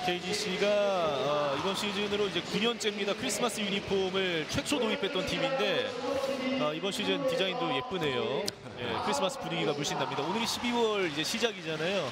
KGC가 이번 시즌으로 이제 9년째입니다. 크리스마스 유니폼을 최초 도입했던 팀인데 이번 시즌 디자인도 예쁘네요. 예, 크리스마스 분위기가 물씬 납니다. 오늘이 12월 이제 시작이잖아요.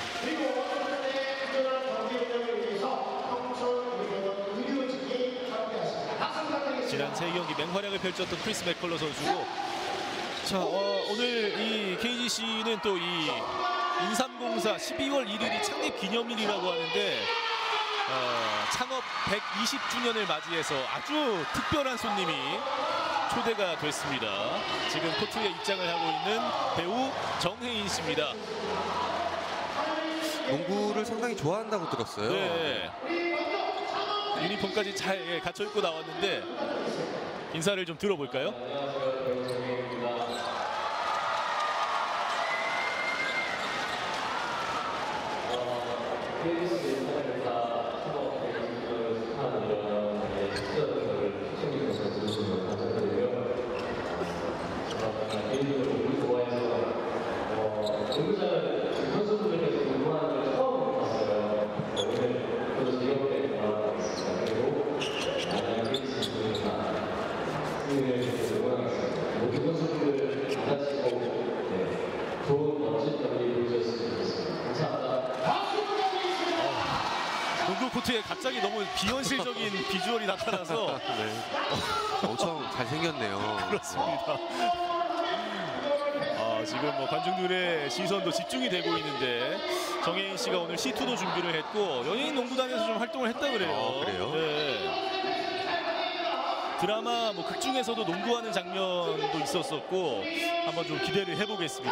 지난 3경기 맹활약을 펼쳤던 크리스 맥컬러 선수고, 자 오늘 이 KGC는 또 이 인삼공사 12월 1일이 창립 기념일이라고 하는데 창업 120주년을 맞이해서 아주 특별한 손님이 초대가 됐습니다. 지금 코트에 입장을 하고 있는 배우 정혜인 씨입니다. 농구를 상당히 좋아한다고 들었어요. 네. 유니폼까지 잘 갖춰 입고 나왔는데 인사를 좀 들어볼까요? 농구 코트에 갑자기 너무 비현실적인 비주얼이 나타나서 네. 엄청 잘생겼네요. 그렇습니다. 지금 뭐 관중들의 시선도 집중이 되고 있는데 정혜인 씨가 오늘 C2도 준비를 했고 연예인 농구단에서 좀 활동을 했다 그래요. 그래요? 네. 드라마 뭐 극 중에서도 농구하는 장면도 있었었고 한번 좀 기대를 해보겠습니다.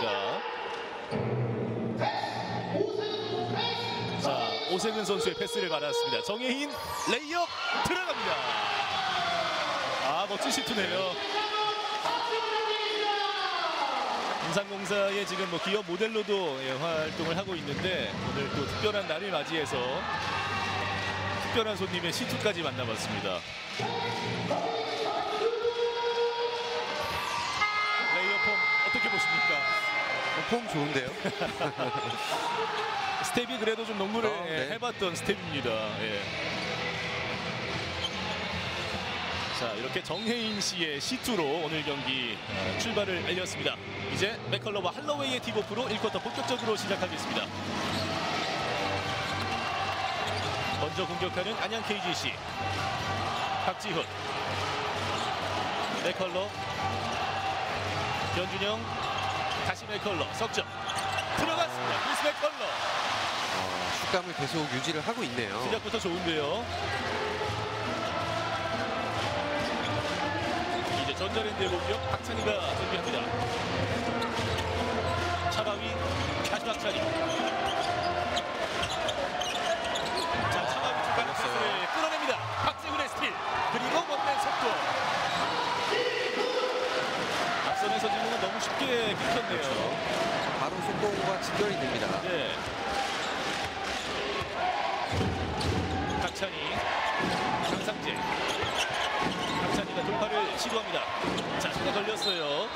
자, 오세근 선수의 패스를 받았습니다. 정혜인 레이업 들어갑니다. 멋진 시투네요. 인삼공사의 지금 뭐 기업 모델로도 활동을 하고 있는데 오늘 또 특별한 날을 맞이해서 특별한 손님의 C2까지 만나봤습니다. 레이업 폼 어떻게 보십니까? 폼 좋은데요? 스텝이 그래도 좀 농구를 네. 해봤던 스텝입니다. 예. 자, 이렇게 정혜인 씨의 C2로 오늘 경기 출발을 알렸습니다. 이제 맥컬러와 할로웨이의 팁오프로 1쿼터 본격적으로 시작하겠습니다. 먼저 공격하는 안양 KGC. 박지훈, 맥컬러, 변준영, 다시 맥컬러, 석점 들어갔습니다. 크리스 맥컬러. 슛감을 계속 유지를 하고 있네요. 시작부터 좋은데요. 이제 전자랜드의 공격 박찬희가 준비합니다. 차바위, 다시 박찬희. 자, 차바위 중간 패스를 끌어냅니다. 박재훈의 스틸. 그리고 원맨 속도. 앞선에서 지금은 너무 쉽게 끊겼네요. 바로 속공과 직결이 됩니다. 네. 박찬희, 강상재. 박찬희가 돌파를 시도합니다. 자, 손에 걸렸어요.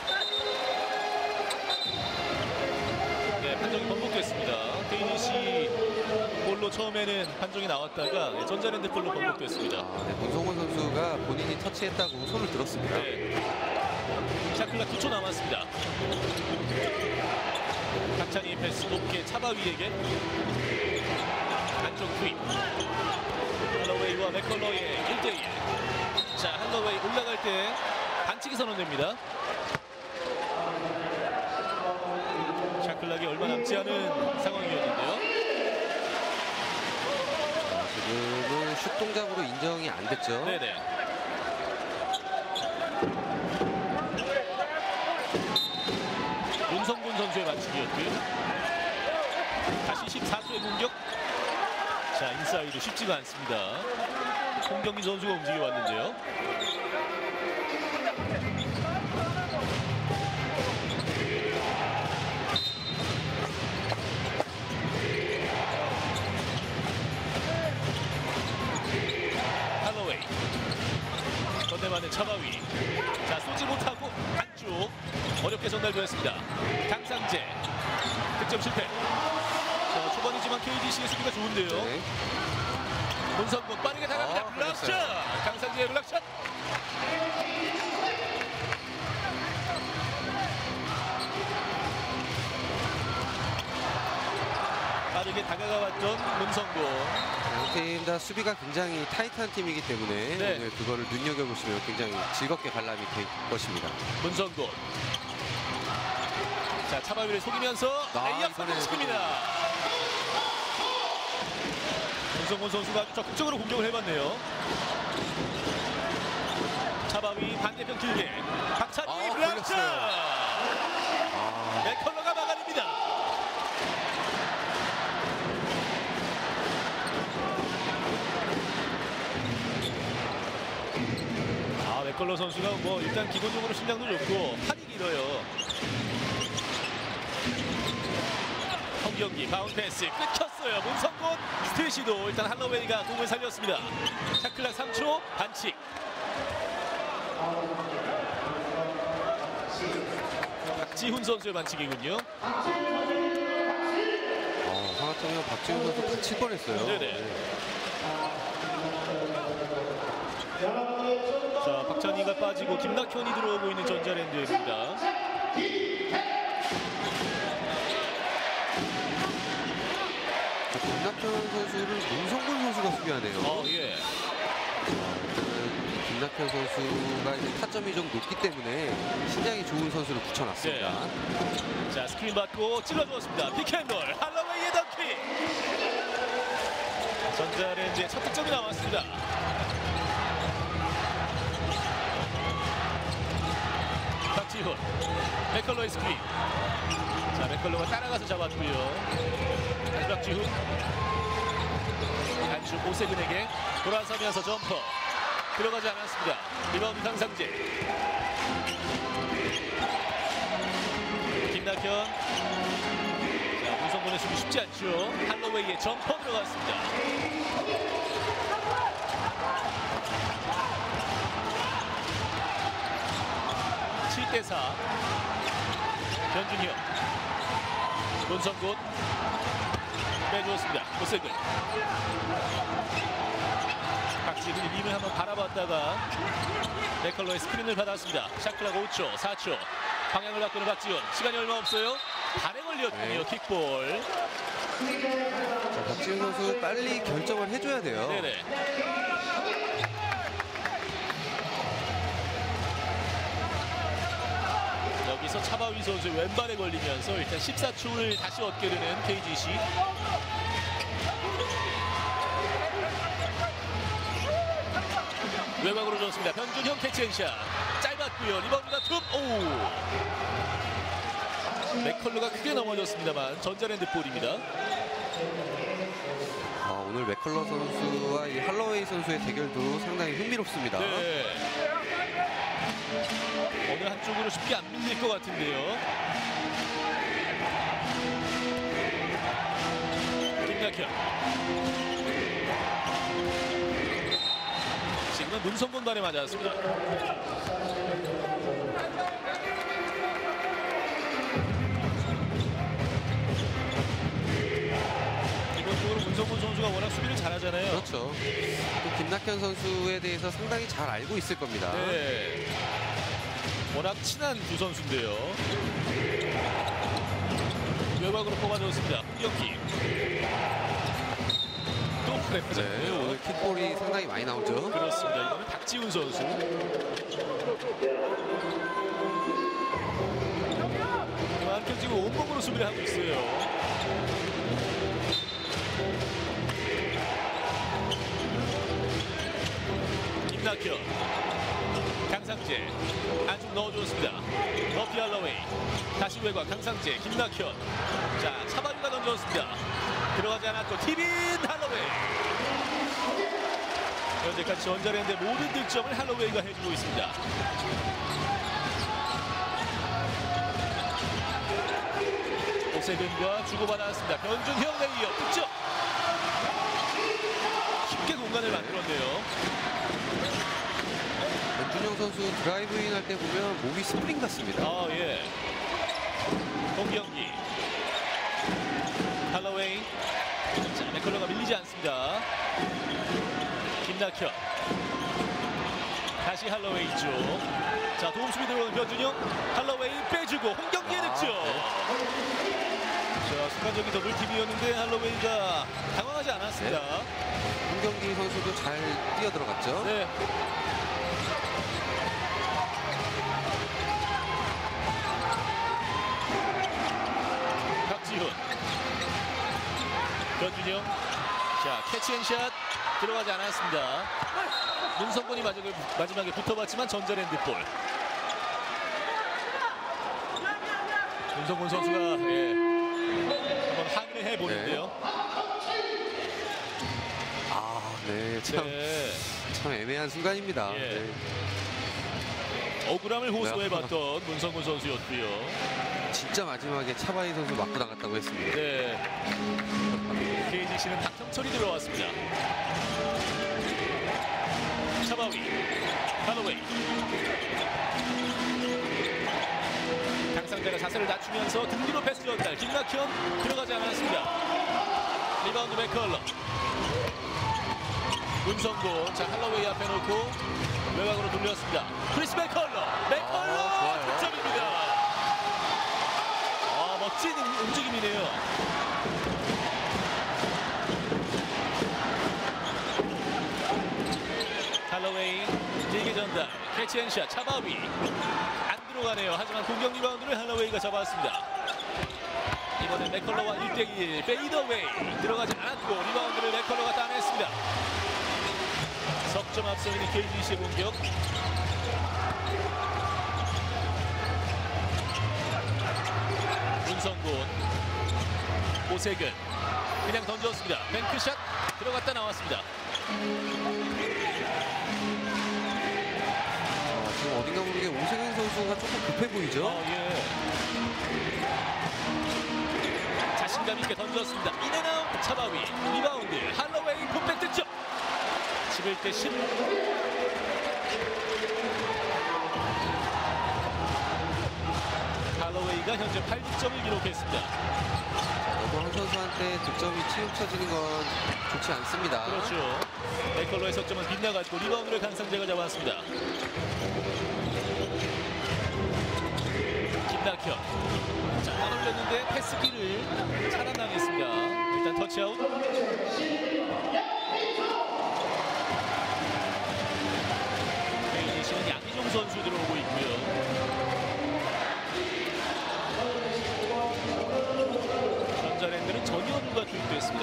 네, 판정이 번복됐습니다. KGC 볼로 처음에는 판정이 나왔다가 전자랜드 볼로 번복됐습니다. 네, 문성원 선수가 본인이 터치했다고 손을 들었습니다. 네. 샤클락 9초 남았습니다. 박찬희 패스 높게 차바위에게 안쪽 투입. 할로웨이와 맥컬러의 1대1. 자, 할로웨이 올라갈 때 반칙이 선언됩니다. 샤클락이 얼마 남지 않은 상황이었는데요. 지금은 슛 동작으로 인정이 안 됐죠. 네네. 윤성군 선수의 반칙이었고요. 다시 14초의 공격. 자, 인사이드 쉽지가 않습니다. 홍경민 선수가 움직여 왔는데요. 할로웨이. 건네만의 차바위. 자, 쏘지 못하고 안쪽 어렵게 전달되었습니다. 강상재 득점 실패. 자, 초반이지만 KGC의 수비가 좋은데요. 네. 문성곤 빠르게 나갑니다. 블락샷! 걸렸어요. 강상재의 블락샷! 빠르게 다가가왔던 문성곤. 양팀 다 수비가 굉장히 타이트한 팀이기 때문에 네. 오늘 그거를 눈여겨보시면 굉장히 즐겁게 관람이 될 것입니다. 문성곤. 자, 차바위를 속이면서 레이업 이번에는 성공시킵니다. 문성곤 선수가 아주 적극적으로 공격을 해봤네요. 차바위 반대편 길게 박찬희 블락샷! 걸렸어요. 맥컬러가 막아냅니다. 맥컬러 선수가 뭐 일단 기본적으로 신장도 좋고 팔이 길어요. 홍경기 바운드 패스 끊겼어요. 문성곤 스틸 시도. 일단 할로웨이가 공을 살렸습니다. 샤클락 3초 반칙. 박지훈 선수의 반칙이군요. 하마터면 박지훈 선수 다칠 뻔했어요. 네네. 자, 박찬희가 빠지고 김낙현이 들어오고 있는 전자랜드입니다. 김낙현 선수를 문성곤 선수가 수비하네요. 예. 김낙현 선수가 이제 타점이 좀 높기 때문에 신장이 좋은 선수를 붙여놨습니다. 네. 자, 스크린 받고 찔러주었습니다. 피켄롤 할로웨이의 덩키. 전자랜드의 첫 득점이 나왔습니다. 박지훈, 맥컬러의 스크린. 자, 맥컬러가 따라가서 잡았고요. 다시 박지훈. 안쪽 오세근에게 돌아서면서 점퍼. 들어가지 않았습니다. 리바운드 강상재. 김낙현. 자, 문성곤의 수비 쉽지 않죠. 할로웨이의 점퍼 들어갔습니다. 대 4. 변준혁. 문성곤 빼주었습니다. 오세근. 박지훈이 림을 한번 바라봤다가 맥컬러의 스크린을 받았습니다. 샤클락 5초, 4초. 방향을 바꾸는 박지훈. 시간이 얼마 없어요. 발에 걸렸군요. 킥볼. 자, 박지훈 선수 빨리 결정을 해줘야 돼요. 네네. 여기서 차바위 선수의 왼발에 걸리면서 일단 14초를 다시 얻게 되는 KGC. 외곽으로 줬습니다. 변준형 캐치앤샷. 짧았고요. 리바운드가 툭. 오. 맥컬러가 크게 넘어졌습니다만 전자랜드 볼입니다. 오늘 맥컬러 선수와 이 할로웨이 선수의 대결도 상당히 흥미롭습니다. 네. 어느 한쪽으로 쉽게 안 밀릴 것 같은데요. 김낙현. 지금은 문성곤 발에 맞았습니다. 기본적으로 문성곤 선수가 워낙 수비를 잘하잖아요. 그렇죠. 또 김낙현 선수에 대해서 상당히 잘 알고 있을 겁니다. 네. 워낙 친한 두 선수인데요. 외곽으로 뽑아줬습니다. 홍경기. 또 네, 맞았네요. 오늘 킥볼이 상당히 많이 나오죠. 그렇습니다. 이거는 박지훈 선수. 그만큼 지금 온몸으로 수비를 하고 있어요. 김낙현. 강상재 안쪽 넣어주었습니다. 러피 할로웨이 다시 외곽 강상재 김낙현. 자, 차바유가 던져줬습니다. 들어가지 않았고 티빈 할로웨이. 현재까지 전자랜드의 모든 득점을 할로웨이가 해주고 있습니다. 오세근과 주고받았습니다. 변준형 레이업 득점. 쉽게 공간을 만들었네요. 변준영 선수 드라이브인 할 때 보면 몸이 스프링 같습니다. 예. 홍경기. 할로웨이 김낙현. 다시 할로웨이 쪽. 자, 도움 수비 들어오는 변준영. 할로웨이 빼주고 홍경기의 득점. 자, 순간적인 더블팀이었는데 할로웨이가 당황하지 않았습니다. 홍경기 선수도 잘 뛰어들어갔죠. 네. 박지훈. 변준영. 자, 캐치앤샷 들어가지 않았습니다. 문성곤이 마지막에 붙어봤지만 전자랜드볼. 문성곤 선수가 한번 항의를 해보는데요. 네, 참 애매한 순간입니다. 예. 억울함을 호소해봤던 문성곤 선수였고요. 진짜 마지막에 차바이 선수 맞고 나갔다고 했습니다. 네. KGC는 박형철이 들어왔습니다. 차바위, 할로웨이. 강상재가 자세를 낮추면서 등 뒤로 패스 전달. 김낙현 들어가지 않았습니다. 리바운드 맥컬러. 문성곤. 자, 할로웨이 앞에 놓고 외곽으로 돌렸습니다. 크리스 맥컬러. 맥컬러 득점입니다. 멋진 움직임이네요. 할로웨이 길게 전달. 캐치앤샷 차바위. 안 들어가네요. 하지만 공격 리바운드를 할로웨이가 잡았습니다. 이번엔 맥컬러와 1대1 페이더웨이. 들어가지 않았고 리바운드를 맥컬러가 따냈습니다. 석점 앞서 있는 KGC의 공격. 문성곤. 오세근 그냥 던졌습니다. 뱅크샷 들어갔다 나왔습니다. 지금 어딘가 모르게 오세근 선수가 조금 급해 보이죠? 자신감 있게 던졌습니다. 인앤아웃 차바위. 리바운드 할로웨이 풋백 득점. 11대 10. 할로웨이가 현재 8득점을 기록했습니다. 너무 한 선수한테 득점이 치우쳐지는 건 좋지 않습니다. 그렇죠. 맥컬러의 석점은 빗나갔고 리바운드를 강상재가 잡았습니다. 김낙현. 자, 떠돌렸는데 패스기를 차단당했습니다. 일단 터치아웃. KGC는 양희종 선수 들어오고 있고요. 전자랜드는 전현우가 투입됐습니다.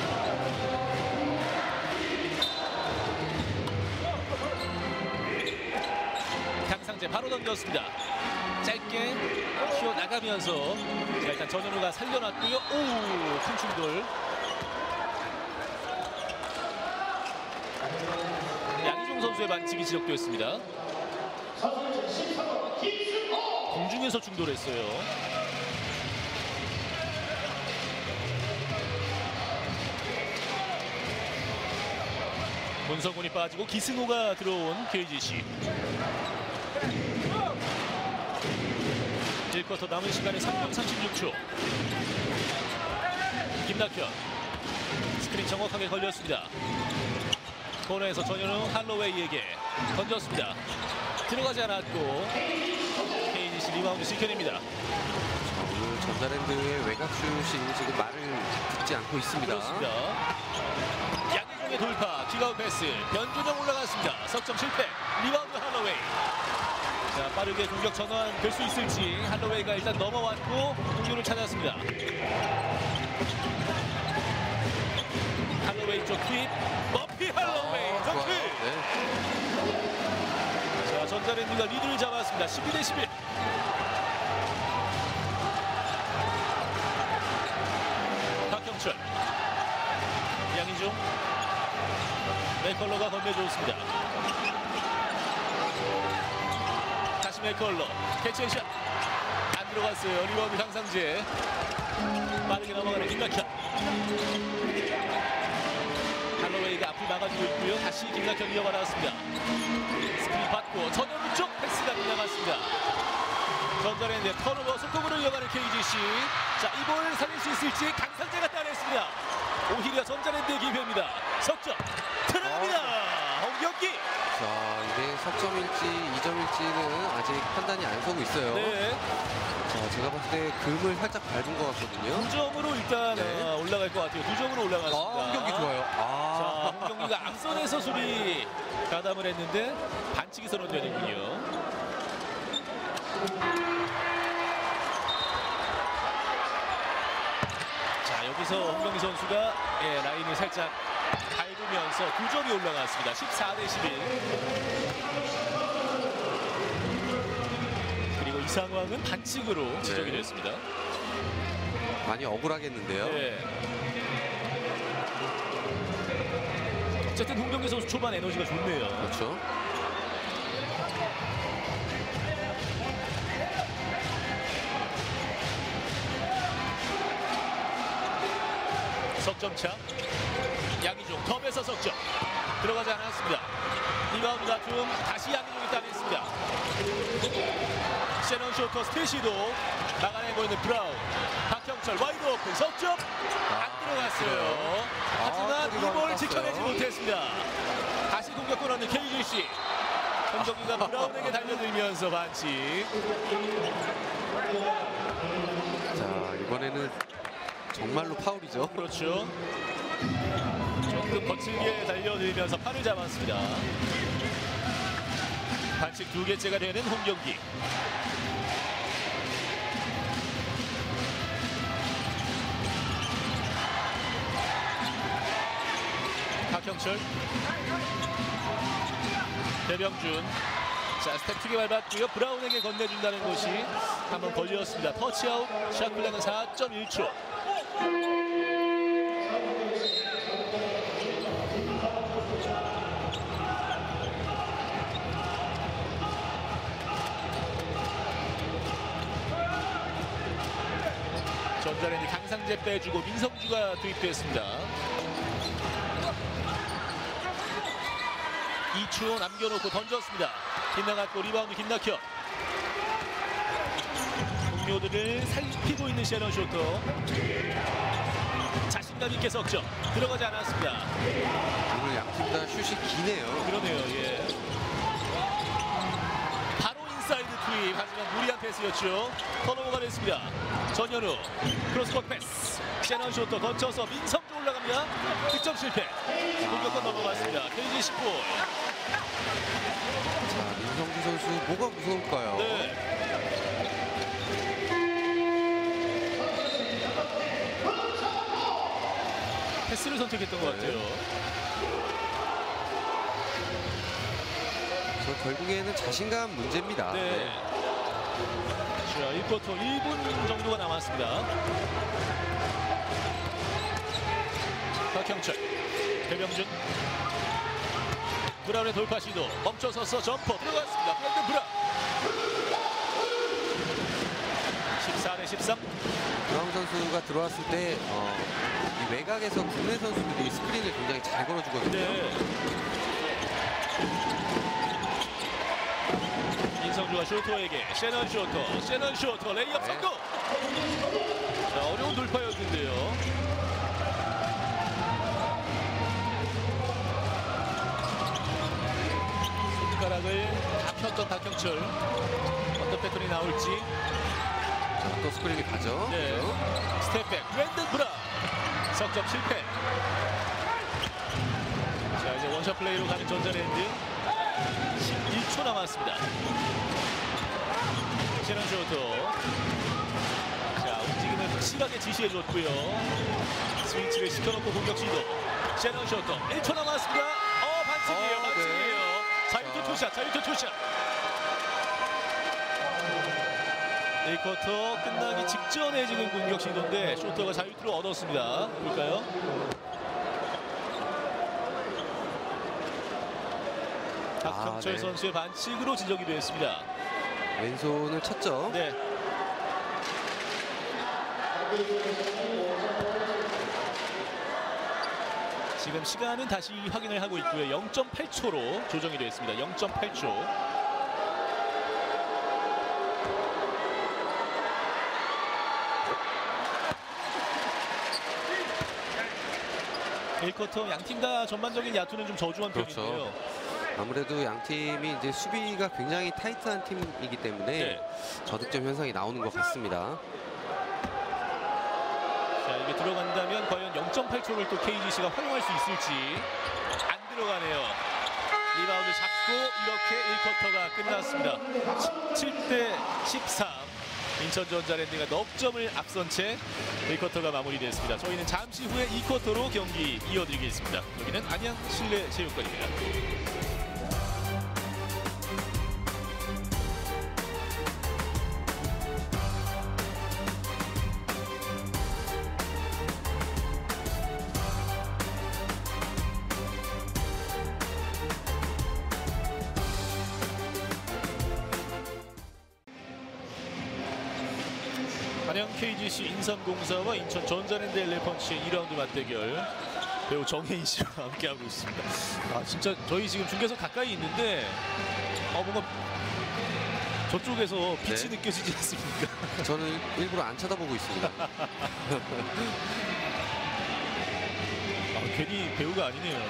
강상재 바로 던졌습니다. 짧게 튀어나가면서 자, 일단 전현우가 살려놨고요. 오, 큰 충돌. 양희종 선수의 반칙이 지적되었습니다. 공중에서 충돌했어요. 문성곤이 빠지고 기승호가 들어온 KGC. 1쿼터 남은 시간에 3분 36초. 김낙현. 스크린 정확하게 걸렸습니다. 코너에서 전현우 할로웨이에게 던졌습니다. 들어가지 않았고 KGC 리바운드 지켜냅니다. 오늘 전자랜드의 외곽슛이 지금 말을 듣지 않고 있습니다. 그렇습니다. 양희종의 돌파, 킥아웃 패스. 변준영 올라갔습니다. 석점 실패. 리바운드 할로웨이. 자, 빠르게 공격 전환 될 수 있을지. 할로웨이가 일단 넘어왔고 공격을 찾았습니다. 할로웨이 쪽 투입. 머피 할로웨이 덩크. 자, 전자랜드가 리드를 잡았습니다. 12대 11. 박형철. 양희종. 맥컬러가 건네줬습니다. 다시 맥컬러. 캐치앤샷. 안 들어갔어요. 리바운드 강상재. 빠르게 넘어가는 김낙현. 할로웨이가 앞을 막아주고 있고요. 다시 김낙현 이어가 나왔습니다. 스크린 받고 전현우 쪽 패스가 빗나갔습니다. 전자랜드 턴오버 속공으로 이어가는 KGC. 자, 이 볼 살릴 수 있을지 강상재가 따냈습니다. 오히려 전자랜드의 기회입니다. 석점 들어갑니다. 석점일지 2점일지는 아직 판단이 안 서고 있어요. 네. 제가 봤을 때 금을 살짝 밟은 것 같거든요. 2점으로 일단 네. 올라갈 것 같아요. 2점으로 올라갔습니다. 홍경기 좋아요. 자, 홍경기가 앞선에서 수비 가담을 했는데 반칙이 선언되는군요. 자, 여기서 홍경기 선수가 라인을 살짝 밟으면서 2점이 올라갔습니다. 14대11. 그리고 이 상황은 반칙으로 지적이 됐습니다. 많이 억울하겠는데요. 네. 어쨌든 홍경기 선수 초반 에너지가 좋네요. 그렇죠. 석점차 양희종 톱에서 석점 들어가지 않았습니다. 리바운드 다툼 다시 양희종이 따냈습니다. 셰넌 쇼터 스테시도 막아내고 있는 브라운. 박형철 와이드 오픈 석점 안 들어갔어요. 하지만 이 볼 지켜내지 못했습니다. 다시 공격권 얻는 KGC. 홍경기가 브라운에게 달려들면서 반칙. 자, 이번에는 정말로 파울이죠. 그렇죠. 조금 거칠게 달려들면서 팔을 잡았습니다. 반칙 2개째가 되는 홍경기. 박형철, 배병준. 자, 스텝 투게 밟았고요. 브라운에게 건네준다는 것이 한번 걸렸습니다. 터치아웃. 샷 클락은 4.1초. 전자랜드 강상재 빼주고 민성주가 투입됐습니다. 이추호 남겨놓고 던졌습니다. 빗나갔고 리바운드 김낙현. 동료들을 살피고 있는 셰넌 쇼터. 자신감 있게 석점 들어가지 않았습니다. 오늘 양팀 다 슛이 기네요. 그러네요. 예. 바로 인사이드 투입. 하지만 무리한 패스였죠. 턴오버가 됐습니다. 전현우 크로스코트 패스. 셰넌 쇼터 거쳐서 민성주 올라갑니다. 득점 실패. 공격권 넘어갔습니다. KGC 볼. 자, 민성주 선수 뭐가 무서울까요? 네. 패스를 선택했던 것 같아요. 저 결국에는 자신감 문제입니다. 네. 자, 1쿼터 1분 정도가 남았습니다. 박형철, 배병준, 브라운의 돌파 시도 멈춰서서 점퍼 들어갔습니다. 브랜든 브라운. 14대13. 브라운 선수가 들어왔을 때 이 외곽에서 국내 선수들이 스크린을 굉장히 잘 걸어주거든요. 네. 인성주가 쇼터에게 셰넌 쇼터 레이업 성공. 자, 어려운 돌파였는데요. 손가락을 다 폈던 박형철. 어떤 패턴이 나올지. 자, 또 스크린이 가죠. 네. 스텝백 브랜든 브라운. 석점 실패. 자, 이제 원샷 플레이로 가는 전자랜드. 11초 남았습니다. 셰넌 쇼터. 자, 움직임을 확실하게 지시해줬고요. 스위치를 시켜놓고 공격 시도. 셰넌 쇼터 1초 남았습니다. 반칙이에요. 반칙이에요. 네. 자유투 투샷. 1쿼터 끝나기 직전에 지금 공격 시도인데 쇼터가 자유투를 얻었습니다. 볼까요? 박형철 네. 선수의 반칙으로 지적이 되었습니다. 왼손을 쳤죠. 네. 지금 시간은 다시 확인을 하고 있고요. 0.8초로 조정이 되었습니다. 0.8초. 1쿼터 양팀 다 전반적인 야투는 좀 저조한 그렇죠. 편인데요. 아무래도 양 팀이 이제 수비가 굉장히 타이트한 팀이기 때문에 네. 저득점 현상이 나오는 것 같습니다. 자, 이게 들어간다면 과연 0.8초를 또 KGC가 활용할 수 있을지. 안 들어가네요. 리바운드 잡고 이렇게 1쿼터가 끝났습니다. 17대 13. 인천전자랜드가 넉 점을 앞선 채 1쿼터가 마무리됐습니다. 저희는 잠시 후에 2쿼터로 경기 이어드리겠습니다. 여기는 안양 실내체육관입니다. 안양 KGC 인삼공사와 인천 전자랜드 LA펀치의 2라운드 맞대결 배우 정혜인 씨와 함께하고 있습니다. 아 진짜 저희 지금 중계석 가까이 있는데 뭔가 저쪽에서 빛이 네. 느껴지지 않습니까? 저는 일부러 안 쳐다보고 있습니다. 괜히 배우가 아니네요.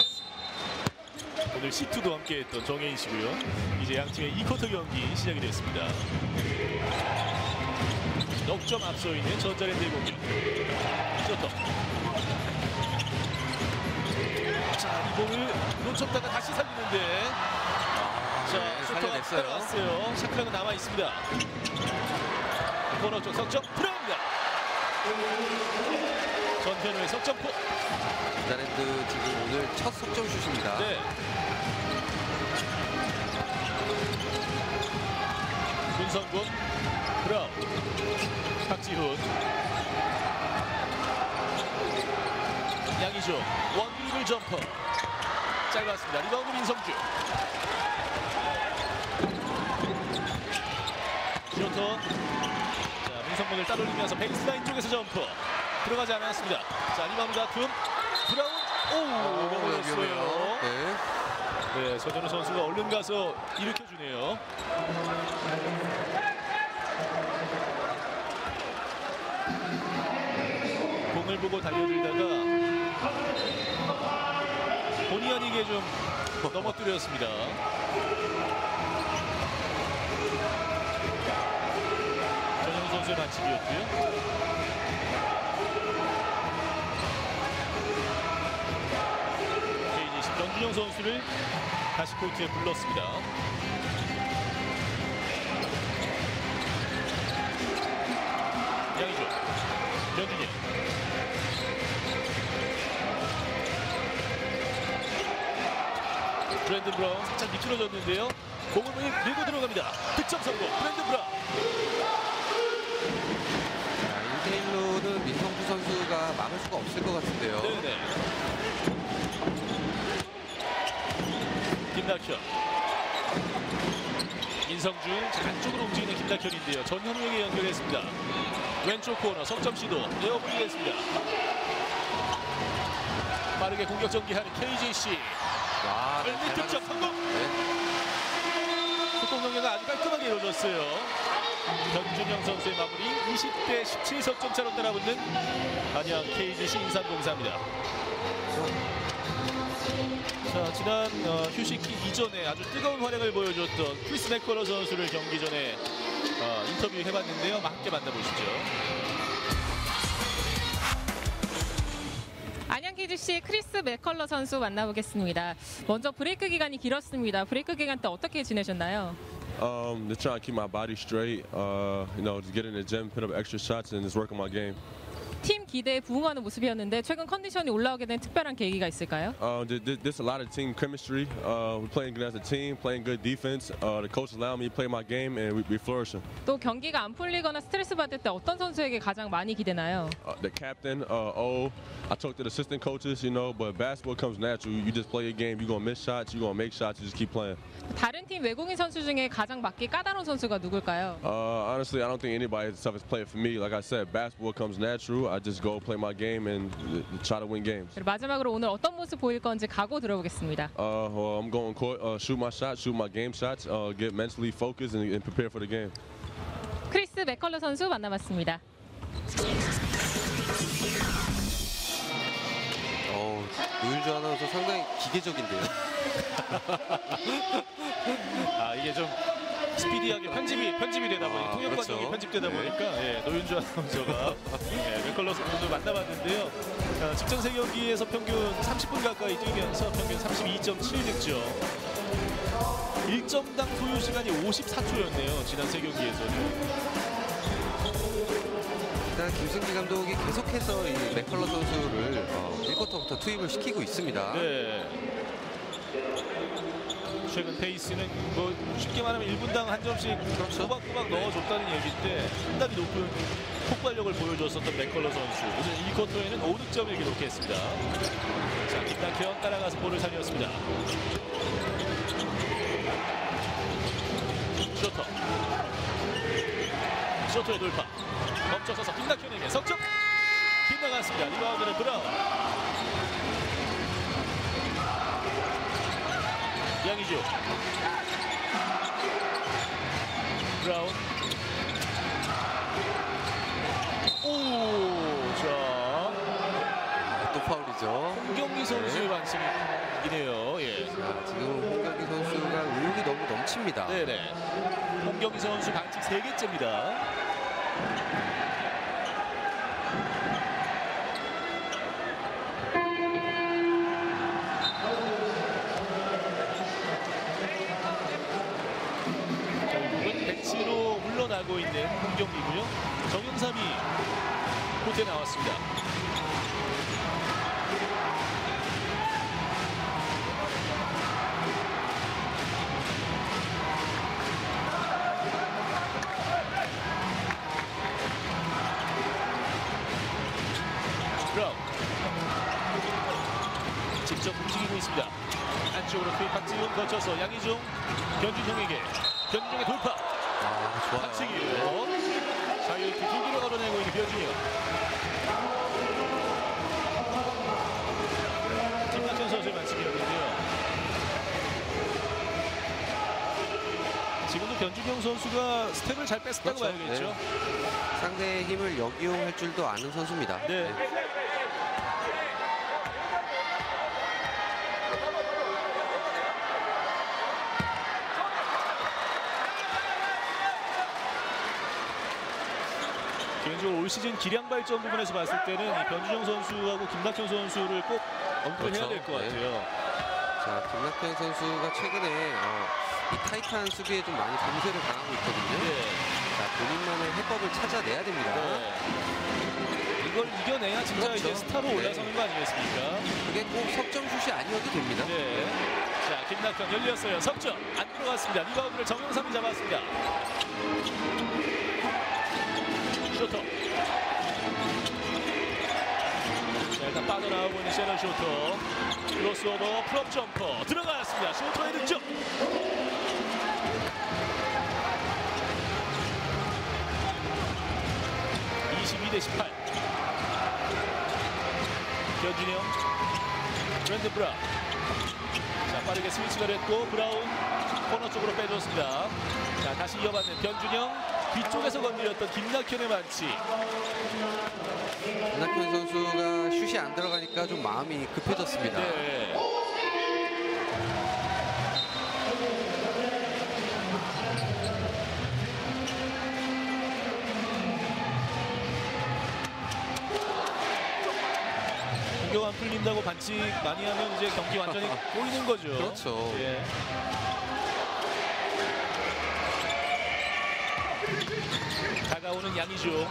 오늘 C2도 함께했던 정혜인 씨고요. 이제 양팀의 2쿼터 경기 시작이 됐습니다. 넉 점 앞서 있는 전자랜드의 공격. 쇼터. 자, 이 공을 놓쳤다가 다시 살리는데. 자, 쇼터가 따라왔어요. 샤클락은 남아 있습니다. 코너 쪽 석점 들어갑니다. 전현우의 석점포. 전자랜드 지금 오늘 첫 석점 슛입니다. 네. 문성군, 브라운, 박지훈, 양희종, 원드리블 점퍼. 짧았습니다. 리바운드 민성주. 쇼터. 자, 민성군을 따돌리면서 베이스라인 쪽에서 점퍼. 들어가지 않았습니다. 자, 리바운드 다툼. 브라운. 오, 넘어졌어요. 네. 네, 서준우 선수가 얼른 가서 일으켜주네요. 공을 보고 달려들다가 본의 아니게 좀 넘어뜨렸습니다. 전현우 선수의 반칙이었고요. KGC 변준영 선수를 다시 코트에 불렀습니다. 양희종, 변준영. 브랜든 브라운 살짝 미끄러졌는데요. 공을 밀고 들어갑니다. 득점 성공. 브랜든 브라운. 자, 1대1로는 민성주 선수가 막을 수가 없을 것 같은데요. 네네. 김낙현. 인성주 안쪽으로 움직이는 김낙현인데요. 전현우에게 연결했습니다. 왼쪽 코너 석점 시도 에어볼이 됐습니다. 빠르게 공격 전개하는 KGC. 와, 얼핏 득점 성공. 네. 속공 경기가 아주 깔끔하게 이루어졌어요. 변준영 선수의 마무리 20대 17석점 차로 따라붙는 안양 KGC 인삼공사입니다. 자, 지난 휴식기 이전에 아주 뜨거운 활약을 보여줬던 크리스 맥컬러 선수를 경기 전에 인터뷰해봤는데요. 함께 만나보시죠. 안양 KGC의 크리스 맥컬러 선수 만나보겠습니다. 먼저 브레이크 기간이 길었습니다. 브레이크 기간 때 어떻게 지내셨나요? To try and keep my body straight, to get in the gym, put up extra shots, and just work on my game. 팀 기대에 부응하는 모습이었는데 최근 컨디션이 올라오게 된 특별한 계기가 있을까요? There's a lot of team chemistry. We're playing good as a team, playing good defense. The coach allowed me to play my game, and we flourishing. 또 경기가 안 풀리거나 스트레스 받을 때 어떤 선수에게 가장 많이 기대나요? The captain, I talked to the assistant coaches, but basketball comes natural. You just play your game. You're gonna miss shots. You're gonna make shots. You just keep playing. 다른 팀 외국인 선수 중에 가장 맞기 까다로운 선수가 누굴까요? Honestly, I don't think anybody is the toughest player for me. Like I said, basketball comes natural. I just go play my game and try to win games. 그리고 마지막으로 오늘 어떤 모습 보일 건지 각오 들어보겠습니다. Well, I'm going court, shoot my shots, shoot my game shots, get mentally focused and prepare for the game. 크리스 맥컬러 선수 만나봤습니다. 노윤주 아나운서 상당히 기계적인데요. 아, 이게 좀 스피디하게 편집이 되다 보니 통역 그렇죠. 과정이 편집되다 네. 보니까 노윤주 아나운서가 맥컬러son 선수 만나봤는데요. 직전 세 경기에서 평균 30분 가까이 뛰면서 평균 32.7득점. 1점당 소요 시간이 54초였네요. 지난 세 경기에서는. 일단 김승기 감독이 계속해서 이 맥컬러 선수를 1쿼터부터 투입을 시키고 있습니다. 네. 최근 페이스는 뭐 쉽게 말하면 1분당 한 점씩 그렇죠. 꼬박꼬박 넣어줬다는 얘기인데 상당히 높은 폭발력을 보여줬었던 맥컬러 선수. 오늘 1쿼터에는 5득점을 기록했습니다. 자, 김낙현 따라가서 볼을 살렸습니다. 쇼터의 돌파. 멈춰서서 김낙현에게 석점. 빗나갔습니다. 리바운드는 브라운. 양이죠. 브라운. 오, 자, 또 파울이죠. 홍경기 선수의 반칙이네요. 예. 자, 지금 홍경기 선수가 의욕이 너무 넘칩니다. 네네. 홍경기 선수 반칙 3개째입니다. 결국은 벤치로 물러나고 있는 홍경기고요. 정영삼이 코트에 나왔습니다. 브라운 직접 움직이고 있습니다. 안쪽으로 투입 박지훈 거쳐서 양희종 변준형에게 변준형의 돌파. 좋아요. 박치기요. 자, 이렇게 두기로 걸어내고 있는 변준형. 김낙현 선수의 반칙이었는데요. 지금도 변준형 선수가 스텝을 잘 뺐었다고 그렇죠. 봐야겠죠. 네. 상대의 힘을 역이용할 줄도 아는 선수입니다. 네. 개인적으로 올 시즌 기량 발전 부분에서 봤을 때는 이 변준영 선수하고 김낙현 선수를 꼭 언급을 해야 그렇죠. 될 것 네. 같아요. 자, 김낙현 선수가 최근에 이 타이트한 수비에 좀 많이 봉쇄를 당하고 있거든요. 네. 자, 본인만의 해법을 찾아내야 됩니다. 네. 이걸 이겨내야 진짜 그렇죠. 이제 스타로 네. 올라서는 거 아니겠습니까? 그게 꼭 석점슛이 아니어도 됩니다. 네. 자, 김낙현 열렸어요. 석점 안 들어갔습니다. 리바운드를 정영삼이 잡았습니다. 쇼터. 자, 일단 빠져나오고 있는 셰넌 쇼터. 크로스오버 풀업 점퍼 들어갔습니다. 쇼터의 득점. 22대18. 변준영, 브랜드 브라운. 자, 빠르게 스위치가 됐고 브라운 코너 쪽으로 빼줬습니다. 자, 다시 이어받는 변준영. 뒤쪽에서 건드렸던 김낙현의 반칙. 김낙현 선수가 슛이 안 들어가니까 좀 마음이 급해졌습니다. 네. 공격 안 풀린다고 반칙 많이 하면 이제 경기 완전히 꼬이는 거죠. 그렇죠. 예. 다가오는 양희종.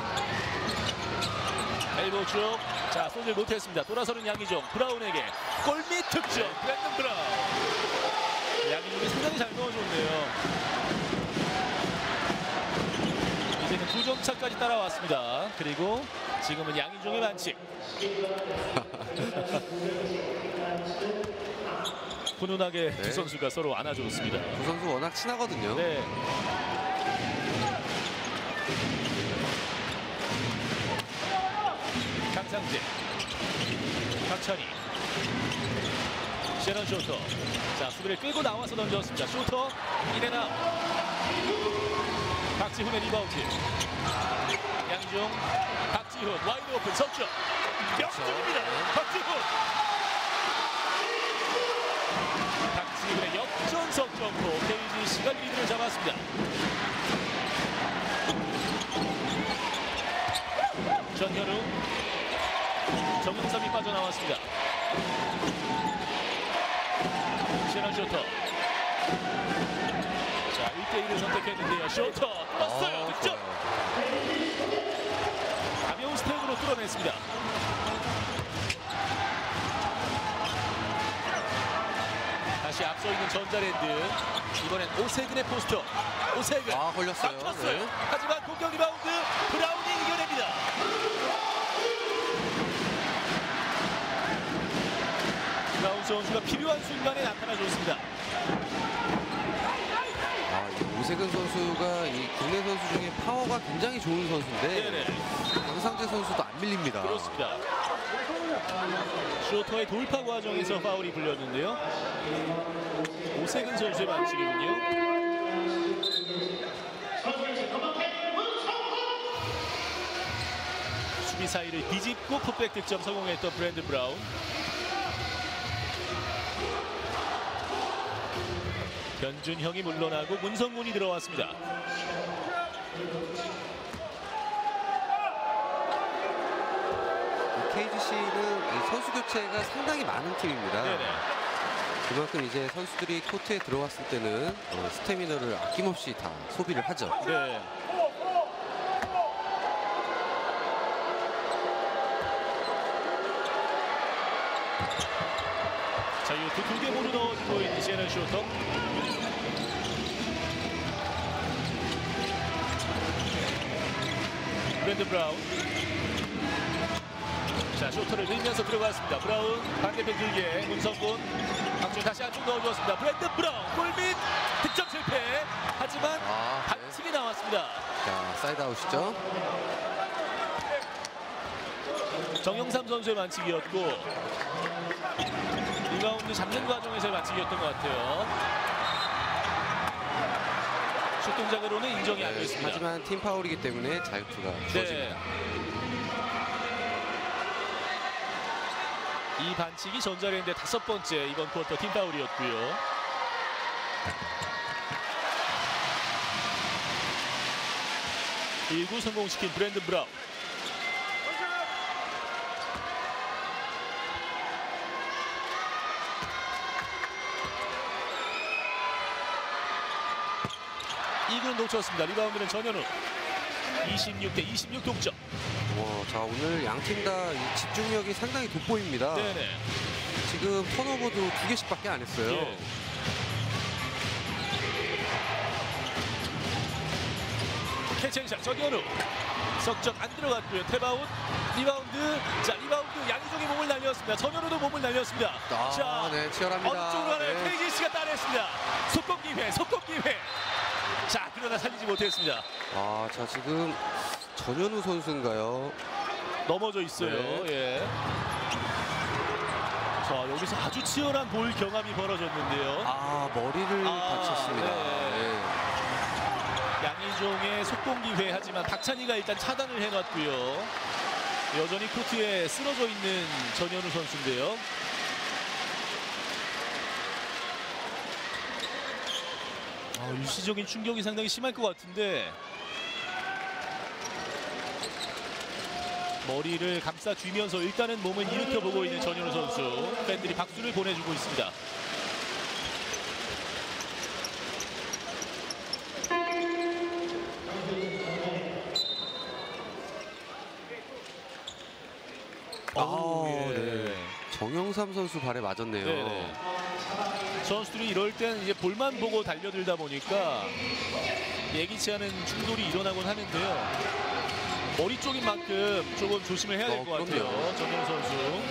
엘보 쪽. 자, 쏘질 못했습니다. 돌아서는 양희종. 브라운에게 골밑 득점. 브랜든 브라운. 양희종이 상당히 잘 넣어줬네요. 이제는 2점 차까지 따라왔습니다. 그리고 지금은 양희종의 반칙. 훈훈하게 네. 두 선수가 서로 안아줬습니다. 두 선수 워낙 친하거든요. 네. 강상재, 박찬희, 셰넌 쇼터. 자, 수비를 끌고 나와서 던졌습니다. 쇼터 인앤아웃. 박지훈의 리바운드. 양희종, 박지훈 와이드 오픈 석점. 역전입니다. 박지훈. 점프. KGC가 리드를 잡았습니다. 전현우, 정영삼이 빠져나왔습니다. 시에나 쇼터. 자, 1대1을 선택했는데요. 쇼터 떴어요. 득점. 가벼운 스텝으로 뚫어냈습니다. 다시 앞서 있는 전자랜드. 이번엔 오세근의 포스터. 오세근. 걸렸어요. 맞췄어요. 네. 하지만 공격 리바운드 브라운이 이겨냅니다. 브라운 선수가 필요한 순간에 나타나줬습니다. 이 오세근 선수가 이 국내 선수 중에 파워가 굉장히 좋은 선수인데 네네. 강상재 선수도 안 밀립니다. 그렇습니다. 쇼터의 돌파 과정에서 파울이 불렸는데요. 오세근 선수의 반칙이군요. 수비 사이를 뒤집고 풋백 득점 성공했던 브랜든 브라운. 변준형이 물러나고 문성문이 들어왔습니다. KGC는 선수 교체가 상당히 많은 팀입니다. 네네. 그만큼 이제 선수들이 코트에 들어왔을 때는 스태미너를 아낌없이 다 소비를 하죠. 네. 자, 이 두 개 모두 넣어주고 있는 시에나 쇼터. 브랜든 브라운. 자, 쇼터를 밀면서 들어갔습니다. 브라운 반대편 길게 문성군. 박준 다시 안쪽 넣어주었습니다. 브랜든 브라운 골밑 득점 실패. 하지만 네. 반칙이 나왔습니다. 자, 사이드아웃이죠. 정영삼 선수의 반칙이었고 리바운드 잡는 과정에서의 반칙이었던 것 같아요. 슛 동작으로는 인정이 안 됐습니다. 하지만 팀 파울이기 때문에 자유투가 주어집니다. 이 반칙이 전자랜드의 5번째 이번 쿼터 팀 파울이었고요. 일구 성공시킨 브랜든 브라운. 이구는 놓쳤습니다. 리바운드는 전현우. 26대26 동점. 자, 오늘 양 팀 다 집중력이 상당히 돋보입니다. 네네. 지금 턴오버도 2개씩밖에 안 했어요. 예. 캐치앤샷 전현우. 석점 안 들어갔고요. 탭아웃. 리바운드. 자, 리바운드 양희종이 몸을 날렸습니다. 전현우도 몸을 날렸습니다. 자, 네, 치열합니다. 어느 쪽으로 가나요? 네. KGC가 따냈습니다. 속공 기회, 속공 기회. 자, 그러나 살리지 못했습니다. 자, 지금 전현우 선수인가요? 넘어져 있어요. 네. 예. 자, 여기서 아주 치열한 볼 경합이 벌어졌는데요. 머리를 다쳤습니다. 네. 양희종의 속공 기회 하지만 박찬희가 일단 차단을 해놨고요. 여전히 코트에 쓰러져 있는 전현우 선수인데요. 일시적인 충격이 상당히 심할 것 같은데 머리를 감싸쥐면서 일단은 몸을 일으켜보고 있는 전현우 선수. 팬들이 박수를 보내주고 있습니다. 네. 정영삼 선수 발에 맞았네요. 네네. 선수들이 이럴 땐 이제 볼만 보고 달려들다 보니까 예기치 않은 충돌이 일어나곤 하는데요. 머리 쪽인 만큼 조금 조심을 해야 될 것 같아요. 그럼요. 전현우 선수.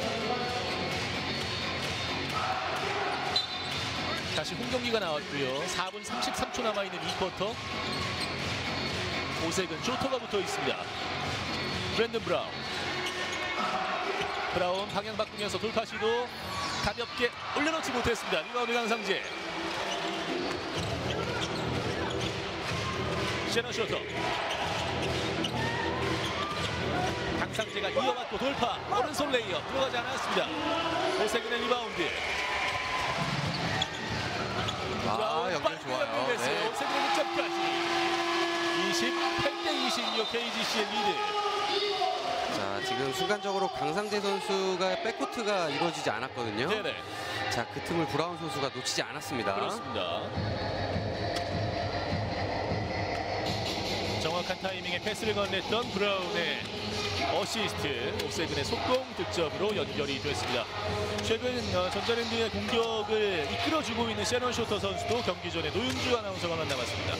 다시 홈경기가 나왔고요. 4분 33초 남아있는 2쿼터. 오색은 쇼터가 붙어 있습니다. 브랜든 브라운. 브라운 방향 바꾸면서 돌파 시도 가볍게 올려놓지 못했습니다. 리바운드 강상재. 시에나 쇼터. 강상재가 이어받고 돌파. 오른손 레이업 들어가지 않았습니다. 오세근의 리바운드. 지금 순간적으로 강상재 선수가 백코트가 이루어지지 않았거든요. 네네. 자, 그 틈을 브라운 선수가 놓치지 않았습니다. 그렇습니다. 정확한 타이밍에 패스를 건넸던 브라운의 어시스트, 오세근의 속공 득점으로 연결이 됐습니다. 최근 전자랜드의 공격을 이끌어주고 있는 셰넌 쇼터 선수도 경기 전에 노윤주 아나운서가 만나봤습니다.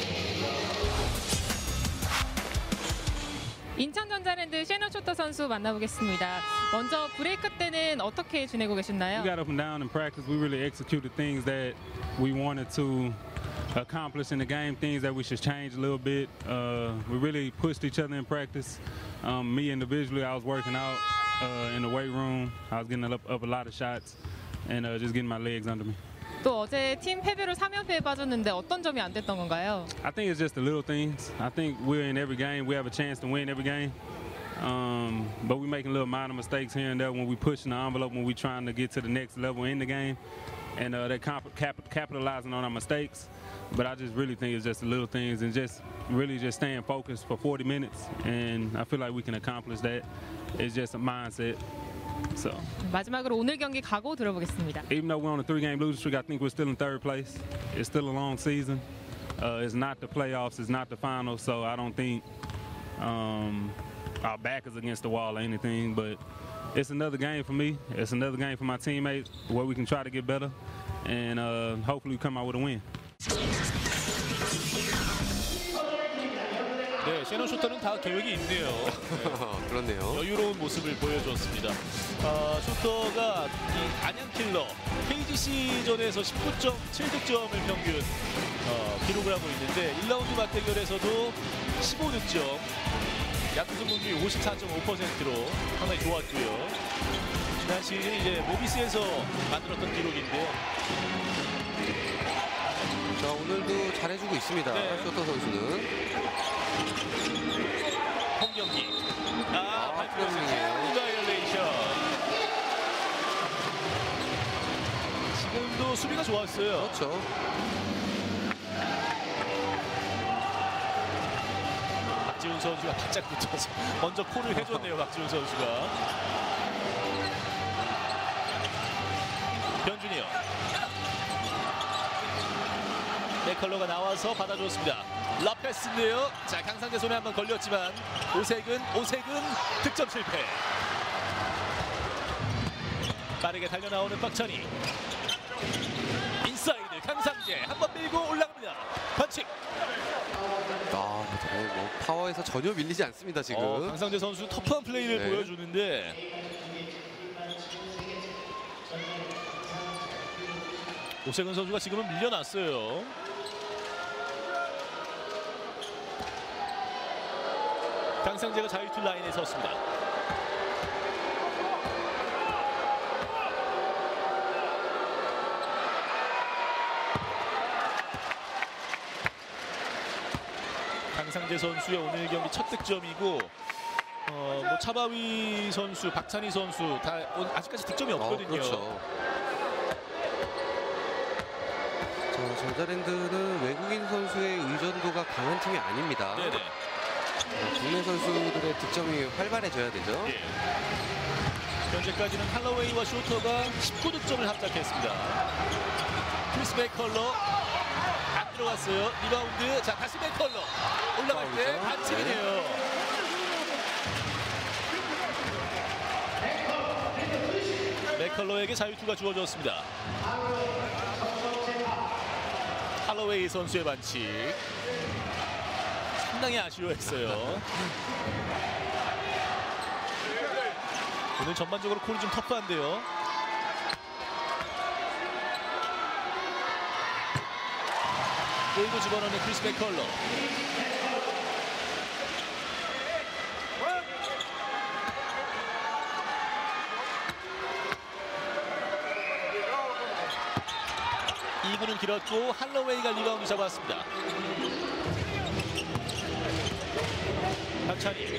인천 전자랜드 셰넌 쇼터 선수 만나보겠습니다. 먼저 브레이크 때는 어떻게 지내고 계셨나요? We got up and down in practice. We really executed things that we wanted to accomplish in the game, things that we should change a little bit. We really pushed each other in practice. Me individually, I was working out in the weight room. I was getting up a lot of shots and just getting my legs under me. 또 어제 팀 패배로 3연패에 빠졌는데 어떤 점이 안 됐던 건가요? I think it's just the little things. I think we're in every game. We have a chance to win every game. But we're making little minor mistakes here and there when we're pushing the envelope, when we're trying to get to the next level in the game. And they're capitalizing on our mistakes. But I just really think it's just the little things and just really just staying focused for 40 minutes. And I feel like we can accomplish that. It's just a mindset. So 마지막으로 오늘 경기 각오 들어보겠습니다. even though we're on a 3-game losing streak, I think we're still in third place. It's still a long season. It's not the playoffs. It's not the finals. So I don't think our back is against the wall or anything. But it's another game for me. It's another game for my teammates where we can try to get better. And hopefully we come out with a win. 네, 셰넌 쇼터는 다 계획이 있네요. 네. 그렇네요. 여유로운 모습을 보여줬습니다. 쇼터가 이 안양킬러 KGC전에서 19.7득점을 평균 기록을 하고 있는데 1라운드 맞대결에서도 15득점, 야투 성공률이 54.5%로 상당히 좋았고요. 지난 시즌 이제 모비스에서 만들었던 기록인데요. 자, 오늘도 잘해주고 있습니다. 네. 쇼터 선수는. 홈경기. 프로밍이에요. 바이올레이션. 지금도 수비가 좋았어요. 그렇죠. 박지훈 선수가 바짝 붙어서 먼저 콜을 해줬네요. 박지훈 선수가. 변준이요. 맥컬러가 나와서 받아줬습니다. 라페스인데요. 자, 강상재 손에 한번 걸렸지만 오세근 득점 실패. 빠르게 달려나오는 박찬희. 인사이드 강상재 한번 밀고 올라갑니다. 반칙. 뭐 파워에서 전혀 밀리지 않습니다 지금. 강상재 선수 터프한 플레이를 네. 보여주는데 오세근 선수가 지금은 밀려났어요. 강상재가 자유투 라인에 섰습니다. 강상재 선수의 오늘 경기 첫 득점이고 뭐 차바위 선수, 박찬희 선수 다 아직까지 득점이 없거든요. 그렇죠. 자, 전자랜드는 외국인 선수의 의존도가 강한 팀이 아닙니다. 네네. 국내 선수들의 득점이 활발해져야 되죠. 예. 현재까지는 할로웨이와 쇼터가 19득점을 합작했습니다. 크리스 맥컬러 안 들어갔어요. 리바운드. 자, 다시 맥컬러 올라갈 때 파울이죠. 반칙이네요. 맥컬러에게 자유투가 주어졌습니다. 할로웨이 선수의 반칙. 상당히 아쉬워했어요. 오늘 전반적으로 콜이 좀 터프한데요. 골도 집어넣는 크리스 맥컬러. 이구는 길었고 할로웨이가 리바운드 잡았습니다. 박찬희.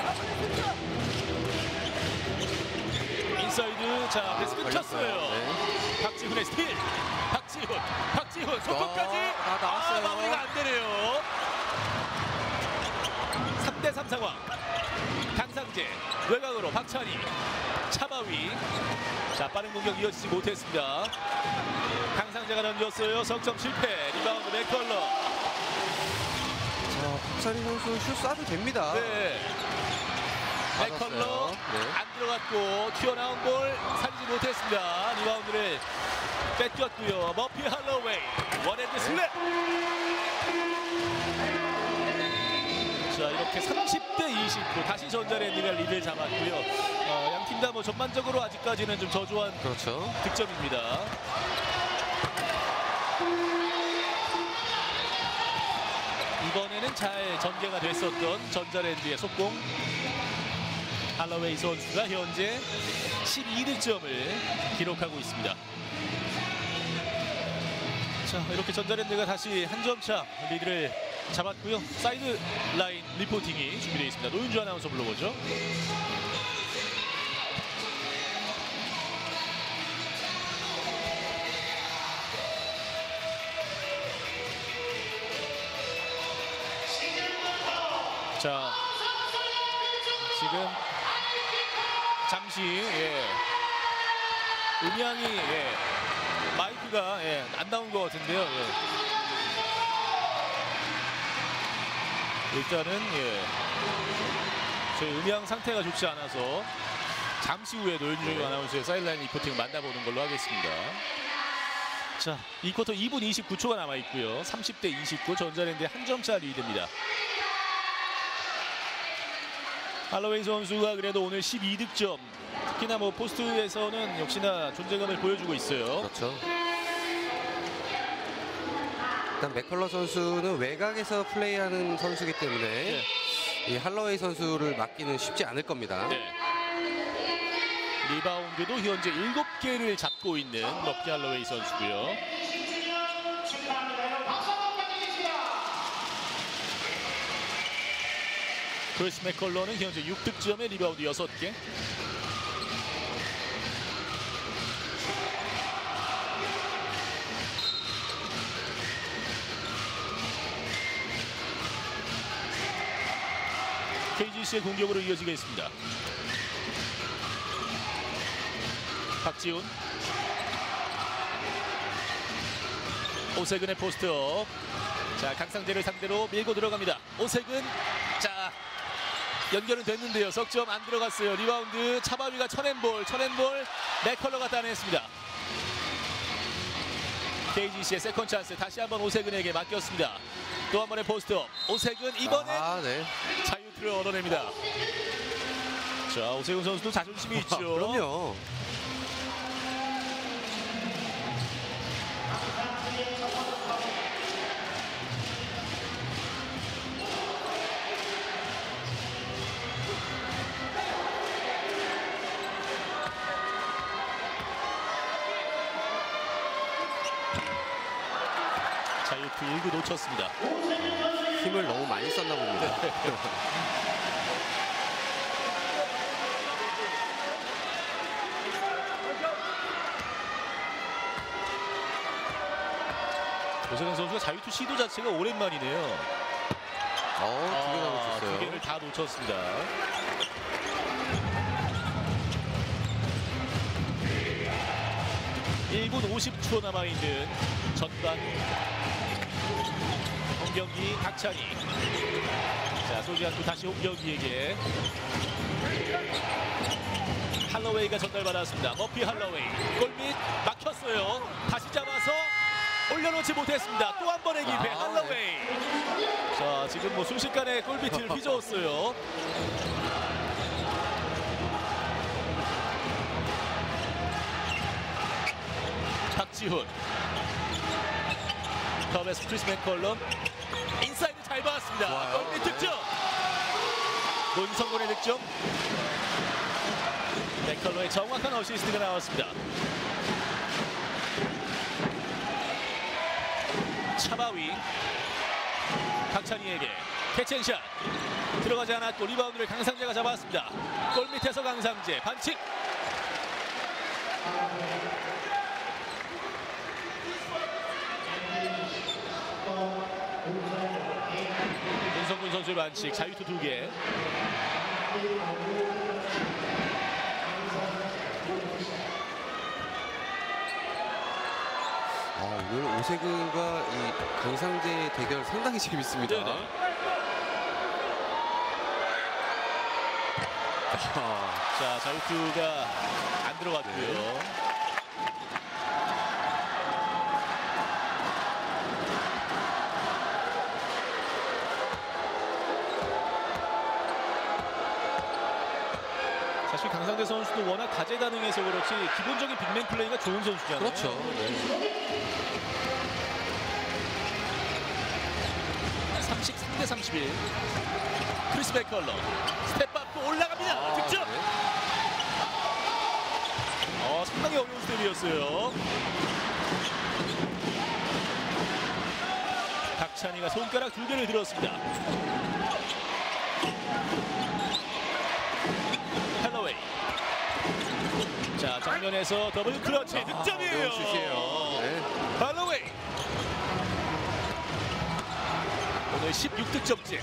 인사이드. 자, 패스 끊겼어요. 네. 박지훈의 스틸. 박지훈 속공까지. 나왔어요. 마무리가 안 되네요. 3대3 상황. 강상재 외곽으로 박찬희 차바위. 자, 빠른 공격 이어지지 못했습니다. 강상재가 던졌어요. 석점 실패. 리바운드 맥컬러. 자, 박찬희 선수 슛 쏴도 됩니다. 네. 맥컬러 맞았어요. 네. 안 들어갔고 튀어나온 볼 살리지 못했습니다. 리바운드를 뺏겼고요. 머피 할로웨이 원핸드 슬랩. 자, 이렇게 30대 29 다시 전자랜드가 리드를 잡았고요. 양 팀 다 뭐 전반적으로 아직까지는 좀 저조한 그렇죠. 득점입니다. 이번에는 잘 전개가 됐었던 전자랜드의 속공. 할로웨이 선수가 현재 12득점을 기록하고 있습니다. 자, 이렇게 전자랜드가 다시 한 점 차 리드를 잡았고요. 사이드 라인 리포팅이 준비되어 있습니다. 노윤주 아나운서 불러보죠. 자, 지금 잠시 음향이 마이크가 안 나온 것 같은데요. 일단은 저희 음향 상태가 좋지 않아서 잠시 후에 노윤주 아나운서의 사이드라인 리포팅 만나보는 걸로 하겠습니다. 자, 이 쿼터 2분 29초가 남아 있고요. 30대 29 전자랜드의 한 점차 리드입니다. 할로웨이 선수가 그래도 오늘 12득점. 특히나 뭐 포스트에서는 역시나 존재감을 보여주고 있어요. 그렇죠. 일단 맥컬러 선수는 외곽에서 플레이하는 선수이기 때문에 이 할로웨이 선수를 막기는 쉽지 않을 겁니다. 네. 리바운드도 현재 7개를 잡고 있는 머피 할로웨이 선수고요. 크리스 맥컬러는 현재 6득점에 리바운드 6개. KGC의 공격으로 이어지겠습니다. 박지훈, 오세근의 포스트업. 자, 강상재를 상대로 밀고 들어갑니다. 오세근, 자, 연결은 됐는데요. 석점 안 들어갔어요. 리바운드 차바위가 쳐낸볼 맥컬러가 따냈습니다. KGC의 세컨 찬스 다시 한번 오세근에게 맡겼습니다. 또 한 번의 포스트업. 오세근 이번엔 자유투를 얻어냅니다. 자, 오세근 선수도 자존심이 있죠. 그럼요. 자유투 1구 놓쳤습니다. 힘을 너무 많이 썼나 봅니다. 오세근 선수가 자유투 시도 자체가 오랜만이네요. 2개나 놓쳤어요. 2개를 다 놓쳤습니다. (1분 50초) 남아있는 전반 홈경기. 박찬희, 자, 쏘지 않고 다시 홈경기에게 할로웨이가 전달받았습니다. 머피 할로웨이 골밑 막혔어요. 다시 잡아서 올려놓지 못했습니다. 또 한 번의 기회. 할로웨이. 자, 지금 뭐 순식간에 골밑을 휘저었어요. 박지훈, 컵에서 크리스 맥컬럼 인사이드 잘 받았습니다. 골밑 득점. 문성곤의 득점. 맥컬러의 정확한 어시스트가 나왔습니다. 차바위, 박찬희에게 캐치앤샷 들어가지 않았고 리바운드를 강상재가 잡았습니다. 골밑에서 강상재 반칙. 문성군 선수의 반칙. 자유투 2개. 오늘 오세근과 이 강상재 대결 상당히 재밌습니다. 네네. 자, 자유투가 안 들어갔고요. 사실 강상재 선수도 워낙 다재다능해서 그렇지 기본적인 빅맨 플레이가 좋은 선수잖아요. 그렇죠. 네. 33대 31. 크리스 맥컬럼 스텝업 또 올라갑니다. 득점. 네. 상당히 어려운 스텝이었어요. 박찬희가 손가락 2개를 들었습니다. 헬로웨이. 자, 정면에서 더블 클러치 득점이에요. 어려운 슛이에요. 네. 헬로웨이. 오늘 16득점째.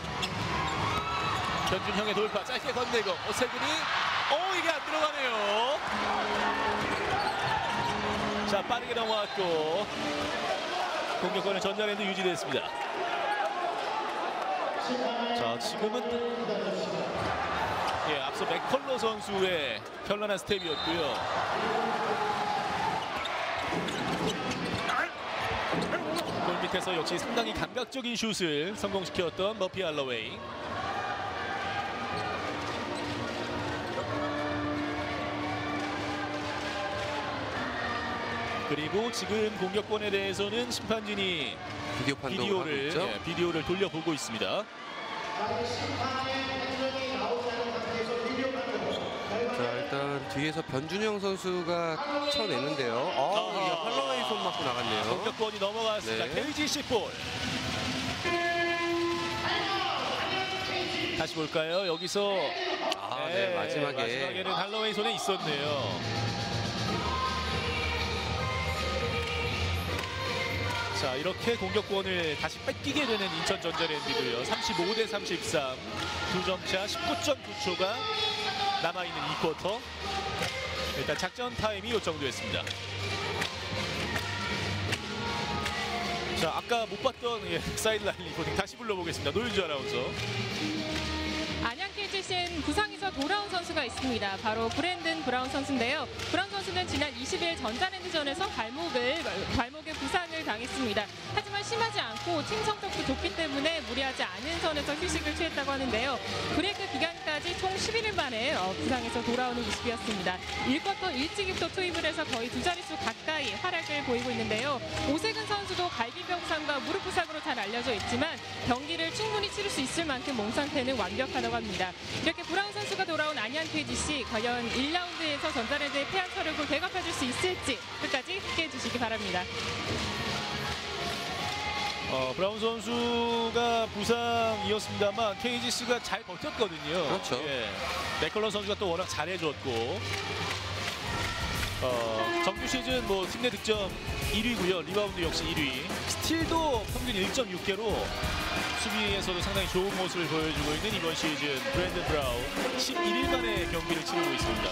변준형의 돌파 짧게 건네고 오세근이 이게 안 들어가네요. 자, 빠르게 넘어왔고 공격권은 전자랜드 유지됐습니다. 자, 지금은 앞서 맥컬러 선수의 현란한 스텝이었고요. 골 밑에서 역시 상당히 감각적인 슛을 성공시켰던 머피 할로웨이. 그리고 지금 공격권에 대해서는 심판진이 비디오 판독을 하고 있죠. 비디오를 돌려보고 있습니다. 자, 일단 뒤에서 변준영 선수가 쳐내는데요. 할로웨이 손 맞고 나갔네요. 공격권이 넘어갔습니다. 네. KGC 볼. 다시 볼까요? 여기서 마지막에는 할로웨이 손에 있었네요. 자, 이렇게 공격권을 다시 뺏기게 되는 인천 전자랜드고요. 35대 33. 2점차 19.9초가 남아있는 2쿼터. 일단 작전 타임이 요청됐습니다. 자, 아까 못 봤던 사이드라인 리포팅 다시 불러보겠습니다. 노윤주 아나운서. 안양 KGC엔 부상에서 돌아온 선수가 있습니다. 바로 브랜든 브라운 선수인데요. 브라운 선수는 지난 20일 전자랜드전에서 발목에 부상을 당했습니다. 하지만 심하지 않고 팀 성적도 좋기 때문에 무리하지 않은 선에서 휴식을 취했다고 하는데요. 브레이크 기간까지 총 11일 만에 부상에서 돌아오는 모습이었습니다. 1쿼터 일찍부터 투입을 해서 거의 두 자릿수 가까이 활약을 보이고 있는데요. 오세근 선수도 갈비뼈 부상과 무릎 부상으로 잘 알려져 있지만 경기를 충분히 치를 수 있을 만큼 몸 상태는 완벽하다고 합니다. 이렇게 브라운 선수가 돌아온 안양 KGC 과연 1라운드에서 전자랜드의 패한 서력을 되갚아줄 수 있을지 끝까지 함께해 주시기 바랍니다. 브라운 선수가 부상이었습니다만 KGC가 잘 버텼거든요. 그렇죠. 맥컬런 선수가 또 워낙 잘해줬고 정규 시즌 팀 내 득점 1위고요. 리바운드 역시 1위. 스틸도 평균 1.6개로 수비에서도 상당히 좋은 모습을 보여주고 있는 이번 시즌 브랜든 브라운 11일간의 경기를 치르고 있습니다.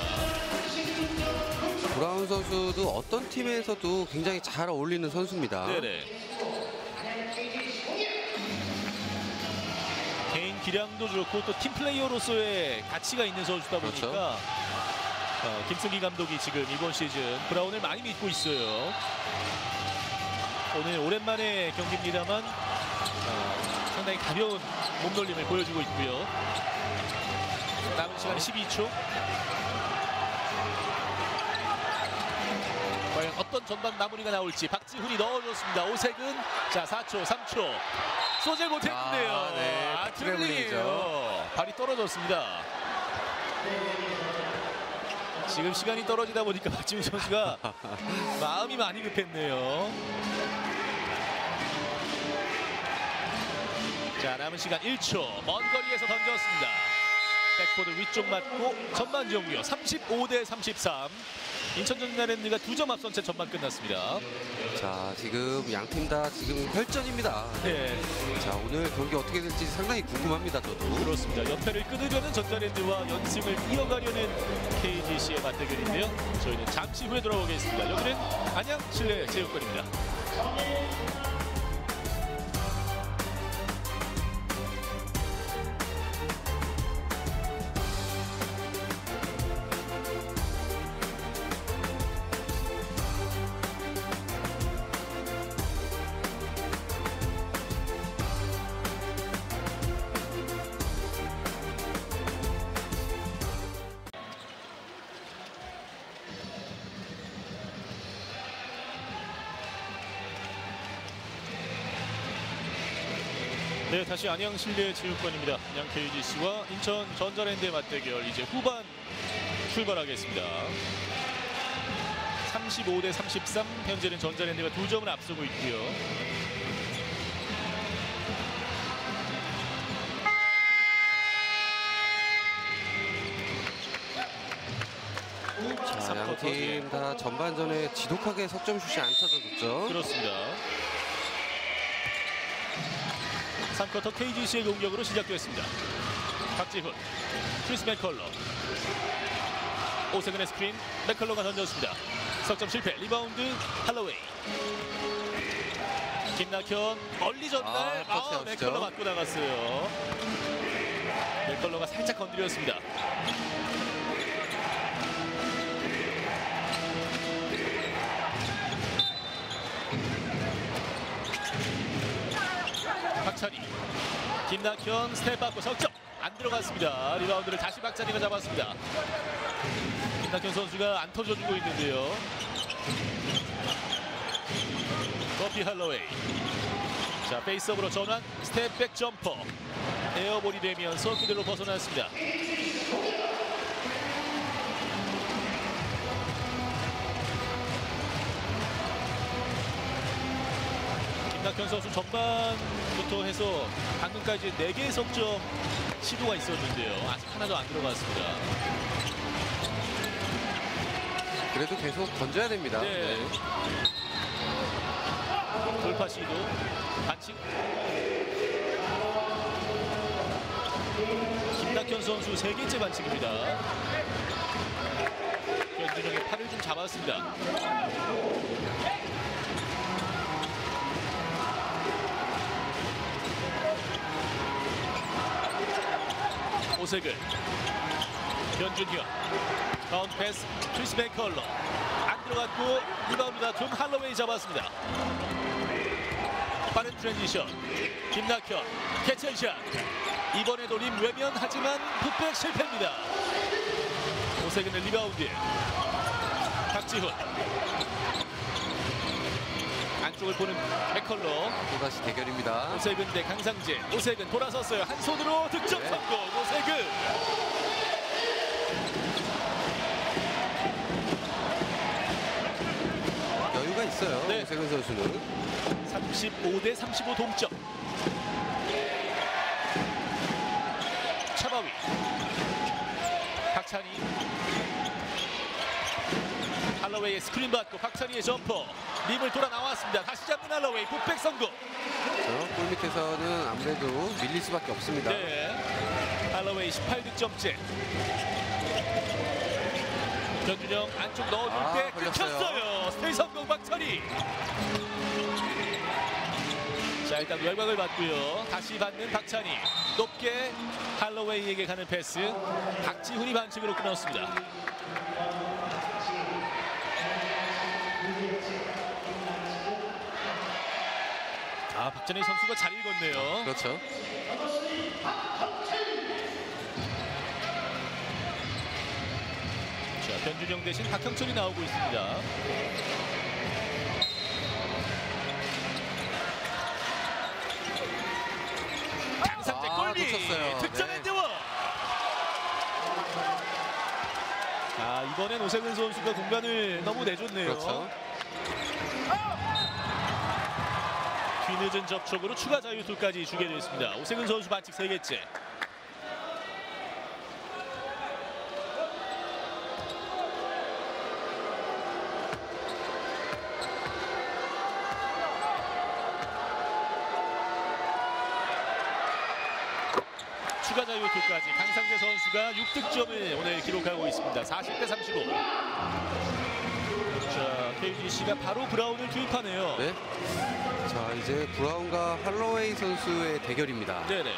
브라운 선수도 어떤 팀에서도 굉장히 잘 어울리는 선수입니다. 네네. 개인 기량도 좋고 또 팀 플레이어로서의 가치가 있는 선수다 보니까 그렇죠. 김승기 감독이 지금 이번 시즌 브라운을 많이 믿고 있어요. 오늘 오랜만에 경기입니다만 상당히 가벼운 몸놀림을 보여주고 있고요. 남은 시간 12초. 과연 어떤 전반 마무리가 나올지. 박지훈이 넣어줬습니다. 오세근. 자, 4초, 3초. 쏘질 못했는데요. 트래블링이에요. 발이 떨어졌습니다. 지금 시간이 떨어지다 보니까 박지훈 선수가 마음이 많이 급했네요. 자, 남은 시간 1초. 먼 거리에서 던졌습니다. 백보드 위쪽 맞고 전반 종료 35대33. 인천 전자랜드가 2점 앞선 채 전반 끝났습니다. 자, 지금 양 팀 다 지금 혈전입니다. 네, 자, 오늘 경기 어떻게 될지 상당히 궁금합니다. 저도. 그렇습니다. 연패를 끊으려는 전자랜드와 연승을 이어가려는 KGC의 맞대결인데요. 저희는 잠시 후에 돌아오겠습니다. 여기는 안양 실내 체육관입니다. 네, 다시 안양 실내 체육관입니다. 안양 KGC와 인천 전자랜드의 맞대결 이제 후반 출발하겠습니다. 35대33. 현재는 전자랜드가 2점을 앞서고 있고요. 자, 양 팀 다 전반전에 지독하게 석점슛이 안 찾아줬죠. 그렇습니다. 3쿼터 KGC의 공격으로 시작됐습니다. 박지훈, 크리스 맥컬러, 오세근의 스크린, 맥컬러가 던졌습니다. 석점 실패, 리바운드 할로웨이. 김낙현 멀리 전달, 터치아웃이죠. 맥컬러 맞고 나갔어요. 맥컬러가 살짝 건드렸습니다. 박찬희, 김낙현 스텝 받고 석점 안 들어갔습니다. 리바운드를 다시 박찬희가 잡았습니다. 김낙현 선수가 안 터져주고 있는데요. 버피 할로웨이. 자, 페이스업으로 전환, 스텝백 점퍼. 에어볼이 되면서 그대로 벗어났습니다. 김낙현 선수 전반부터 해서 방금까지 4개의 석점 시도가 있었는데요. 아직 하나도 안 들어갔습니다. 그래도 계속 던져야 됩니다. 네. 돌파 시도, 반칙. 김낙현 선수 3개째 반칙입니다. 변준영의 팔을 좀 잡았습니다. 오세근, 변준현, 바운드 패스, 크리스 맥컬러 안 들어갔고 리바운드다 좀 할로웨이 잡았습니다. 빠른 트랜지션, 김낙현 캐치앤샷. 이번에도 림 외면 하지만 풋백 실패입니다. 오세근의 리바운드. 박지훈, 안쪽을 보는 맥컬러. 또다시 대결입니다. 오세근 대 강상재. 오세근 돌아섰어요. 한 손으로 득점 네. 성공. 오세근. 여유가 있어요. 네. 오세근 선수는. 35대35 동점. 차바위, 박찬희, 할로웨이의 스크린 받고 박찬희의 점퍼. 림을 돌아 나왔습니다. 다시 잡는 할로웨이. 풋백 성공. 골 밑에서는 아무래도 밀릴 수밖에 없습니다. 네. 할로웨이 18득점째. 변준영 안쪽 넣어줄 때 걸렸어요. 끊겼어요. 스테이 성공 박찬희. 자, 일단 외곽을 받고요. 다시 받는 박찬희. 높게 할로웨이에게 가는 패스. 박지훈이 반칙으로 끊었습니다. 아, 박찬희 선수가 잘 읽었네요. 그렇죠. 자, 변준영 대신 박형철이 나오고 있습니다. 강상재 골밑 놓쳤어요. 득점 네. 엔드원. 자, 이번엔 오세근 선수가 공간을 너무 내줬네요. 그렇죠. 뒤늦은 접촉으로 추가 자유투까지 주게 됐습니다. 오세근 선수 반칙 3개째. 추가 자유투까지 강상재 선수가 6득점을 오늘 기록하고 있습니다. 40대 35. 자, KGC가 바로 브라운을 투입하네요. 네. 자, 이제 브라운과 할로웨이 선수의 대결입니다. 네네.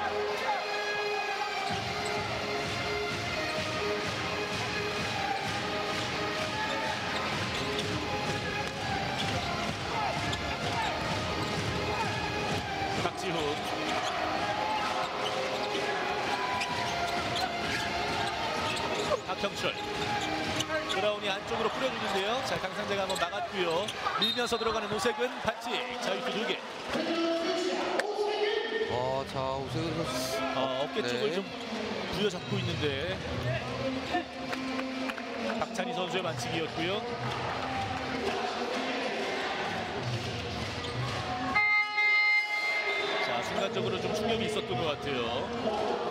박지훈. 박형철. 브라운이 안쪽으로 뿌려주는데요. 자, 강상재가 한번 막았고요. 밀면서 들어가는 오색은 반칙. 자유투 2개. 자, 오세근 선수. 어깨 네. 쪽을 좀 부여잡고 있는데 박찬희 선수의 반칙이었고요. 자, 순간적으로 좀 충격이 있었던 것 같아요.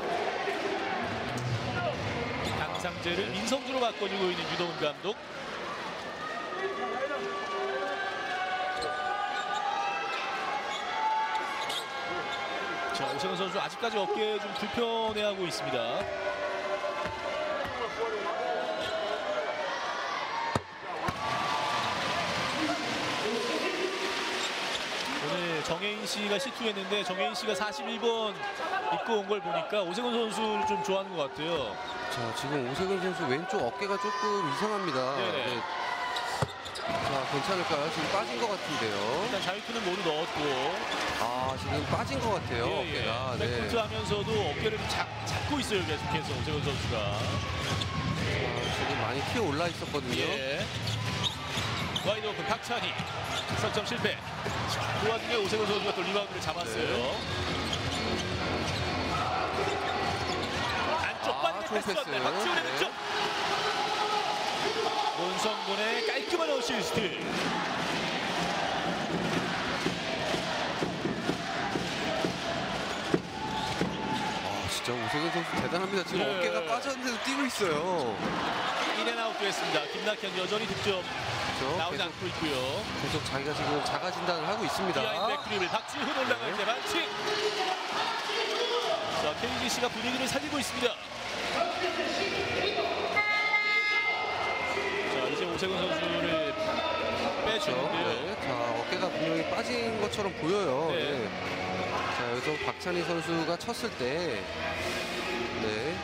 강상재를 민성주로 바꿔주고 있는 유동훈 감독. 자, 오세근 선수 아직까지 어깨에 좀 불편해하고 있습니다. 오늘 정혜인 씨가 시투했는데 정혜인 씨가 41번 입고 온 걸 보니까 오세근 선수를 좀 좋아하는 것 같아요. 자, 지금 오세근 선수 왼쪽 어깨가 조금 이상합니다. 네네. 네. 자, 괜찮을까요? 지금 빠진 것 같은데요. 일단 자유투는 모두 넣었고. 지금 빠진 것 같아요. 어깨가. 네. 백코트 하면서도 어깨를 좀 잡고 있어요. 계속해서 오세근 선수가. 지금 많이 튀어 올라 있었거든요. 예. 와이드 오픈 박찬희. 석점 실패. 자, 그 와중에 오세근 선수가 또 리바운드를 잡았어요. 안쪽 빠르게 좋은 패스였네. 패스. 박지훈의 네. 득점. 문성곤의 깔끔한 어시스트. 진짜 오세근 선수 대단합니다. 지금 네. 어깨가 빠졌는데도 뛰고 있어요. 인앤아웃도 했습니다. 김낙현 여전히 득점 그렇죠? 나오지 않고 있고요. 계속 자기가 지금 자가 진단을 하고 있습니다. 비하인드 백드립을 박지훈 올라갈 때 반칙. 자, KGC가 분위기를 살리고 있습니다. 자, 이제 오세근 선수를 빼주는데요. 네. 자, 어깨가 분명히 빠진 것처럼 보여요. 네. 네. 자, 여기서 박찬희 선수가 쳤을 때 네.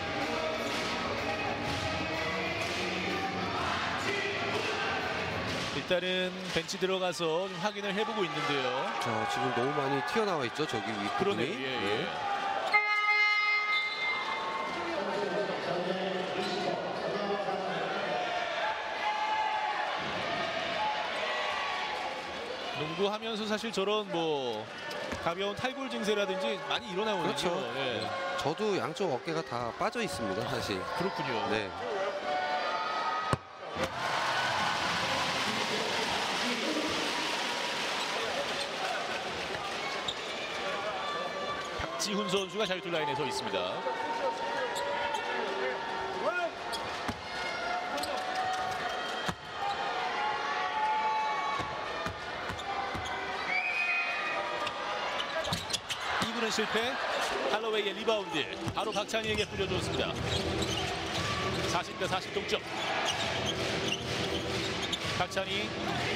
일단은 벤치 들어가서 좀 확인을 해보고 있는데요. 자, 지금 너무 많이 튀어나와 있죠. 저기 위 그러네. 부분이. 예. 농구하면서 사실 저런 뭐 가벼운 탈골 증세라든지 많이 일어나거든요. 그렇죠. 예. 저도 양쪽 어깨가 다 빠져 있습니다. 사실. 그렇군요. 네. 박지훈 선수가 자유투 라인에 서 있습니다. 이구는 실패. 할로웨이의 리바운드. 바로 박찬희에게 뿌려줬습니다. 40대 40 동점. 박찬희.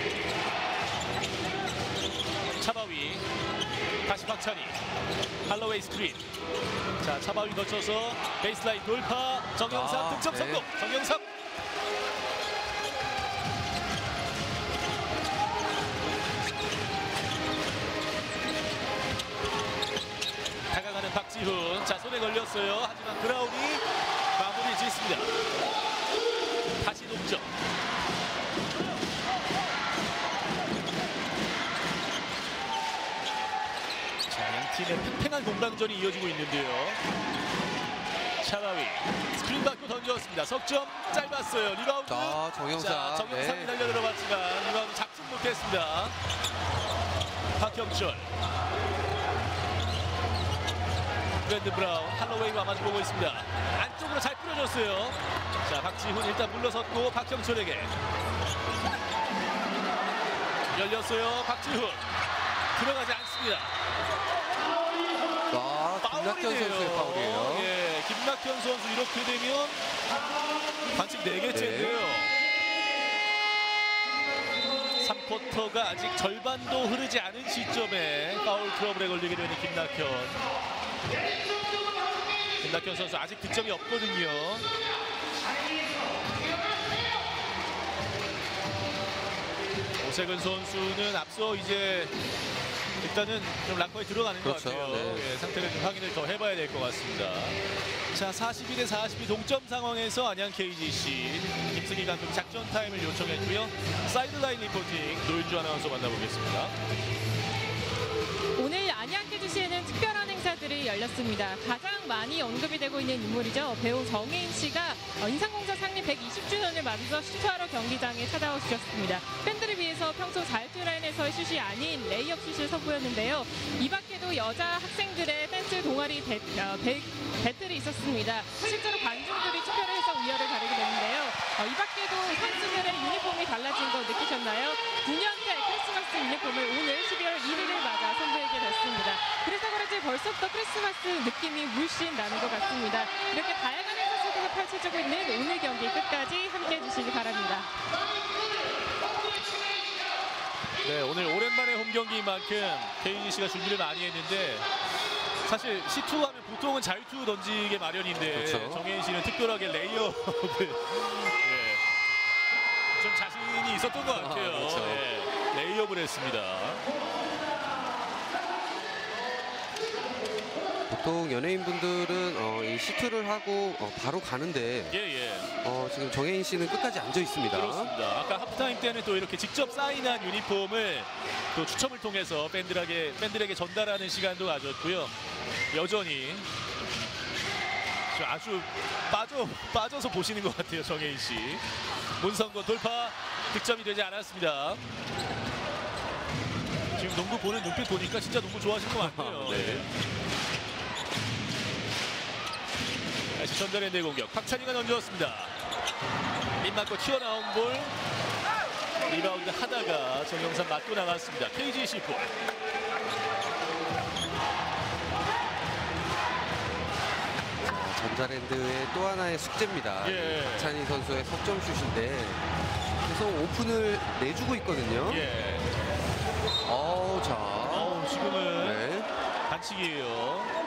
차바위. 다시 박찬희. 할로웨이 스크린. 자, 차바위 거쳐서 베이스라인 돌파. 정영삼 득점 네. 성공. 정영삼. 다가가는 박지훈. 자, 손에 걸렸어요. 하지만 브라운이 마무리 짓습니다. 다시 동점. 팀의 팽팽한 공방전이 이어지고 있는데요. 샤라위 스크린 받고 던졌습니다. 석점 짧았어요. 리바운드. 정영삼. 자, 정영삼이 네. 달려 들어봤지만 리바운드 잡지 못했습니다. 박형철. 브랜드 브라운 할로웨이와 마주보고 있습니다. 안쪽으로 잘 뿌려줬어요. 자, 박지훈 일단 물러섰고 박형철에게 열렸어요. 박지훈 들어가지 않습니다. 두 김낙현 선수의 파울이에요. 예, 김낙현 선수 이렇게 되면 반칙 4개째인데요. 3쿼터가 아직 절반도 흐르지 않은 시점에 파울 트러블에 걸리게 되는 김낙현 선수 아직 득점이 없거든요. 오세근 선수는 앞서 이제 일단은 좀 락커에 들어가는 그렇죠. 것 같아요. 네. 예, 상태를 좀 확인을 더 해봐야 될 것 같습니다. 자, 42대 42 동점 상황에서 안양 KGC 김승희 감독 작전 타임을 요청했고요. 사이드라인 리포팅 노윤주 아나운서 만나보겠습니다. 오늘 안양 KGC에는 특별한 행사들이 열렸습니다. 가장 많이 언급이 되고 있는 인물이죠. 배우 정혜인 씨가 인삼공사 창립 120주년을 맞아서 슈트하러 경기장에 찾아오셨습니다. 팬들을 위해서 평소 자유투 라인에서의 슛이 아닌 레이업 슛을 선보였는데요. 이 밖에도 여자 학생들의 댄스 동아리 배틀이 있었습니다. 실제로 관중들이 투표를 해서 우열을 가리게 됐는데요. 이 밖에도 선수들의 유니폼이 달라진 거 느끼셨나요? 9년째 크리스마스 유니폼을 오늘 12월 1일을 맞아 선보이게 됐습니다. 그래서 그런지 벌써부터 크리스마스 느낌이 물씬 나는 것 같습니다. 이렇게 다양한 행사 속에서 펼쳐지고 있는 오늘 경기 끝까지 함께해 주시기 바랍니다. 네, 오늘 오랜만에 홈 경기인 만큼 KGC가 준비를 많이 했는데 사실 C2 하면 보통은 자유투 던지게 마련인데 그렇죠. 정혜인 씨는 특별하게 레이업을 네, 좀 자신이 있었던 것 같아요. 그렇죠. 네, 레이업을 했습니다. 보통 연예인분들은 이 시투를 하고 바로 가는데 지금 정혜인 씨는 끝까지 앉아 있습니다. 그렇습니다. 아까 하프타임 때는 또 이렇게 직접 사인한 유니폼을 또 추첨을 통해서 팬들에게 전달하는 시간도 가졌고요. 여전히 아주 빠져서 보시는 것 같아요, 정혜인 씨. 문성권 돌파 득점이 되지 않았습니다. 지금 농구 보는 눈빛 보니까 진짜 농구 좋아하시는 것 같아요. 네. 다시 전자랜드의 공격. 박찬희가 던졌습니다. 림 맞고 튀어나온 볼. 리바운드 하다가 정영삼 맞고 나갔습니다. KGC 볼. 전자랜드의 또 하나의 숙제입니다. 예. 박찬희 선수의 석점슛인데 계속 오픈을 내주고 있거든요. 예. 지금은 네. 반칙이에요.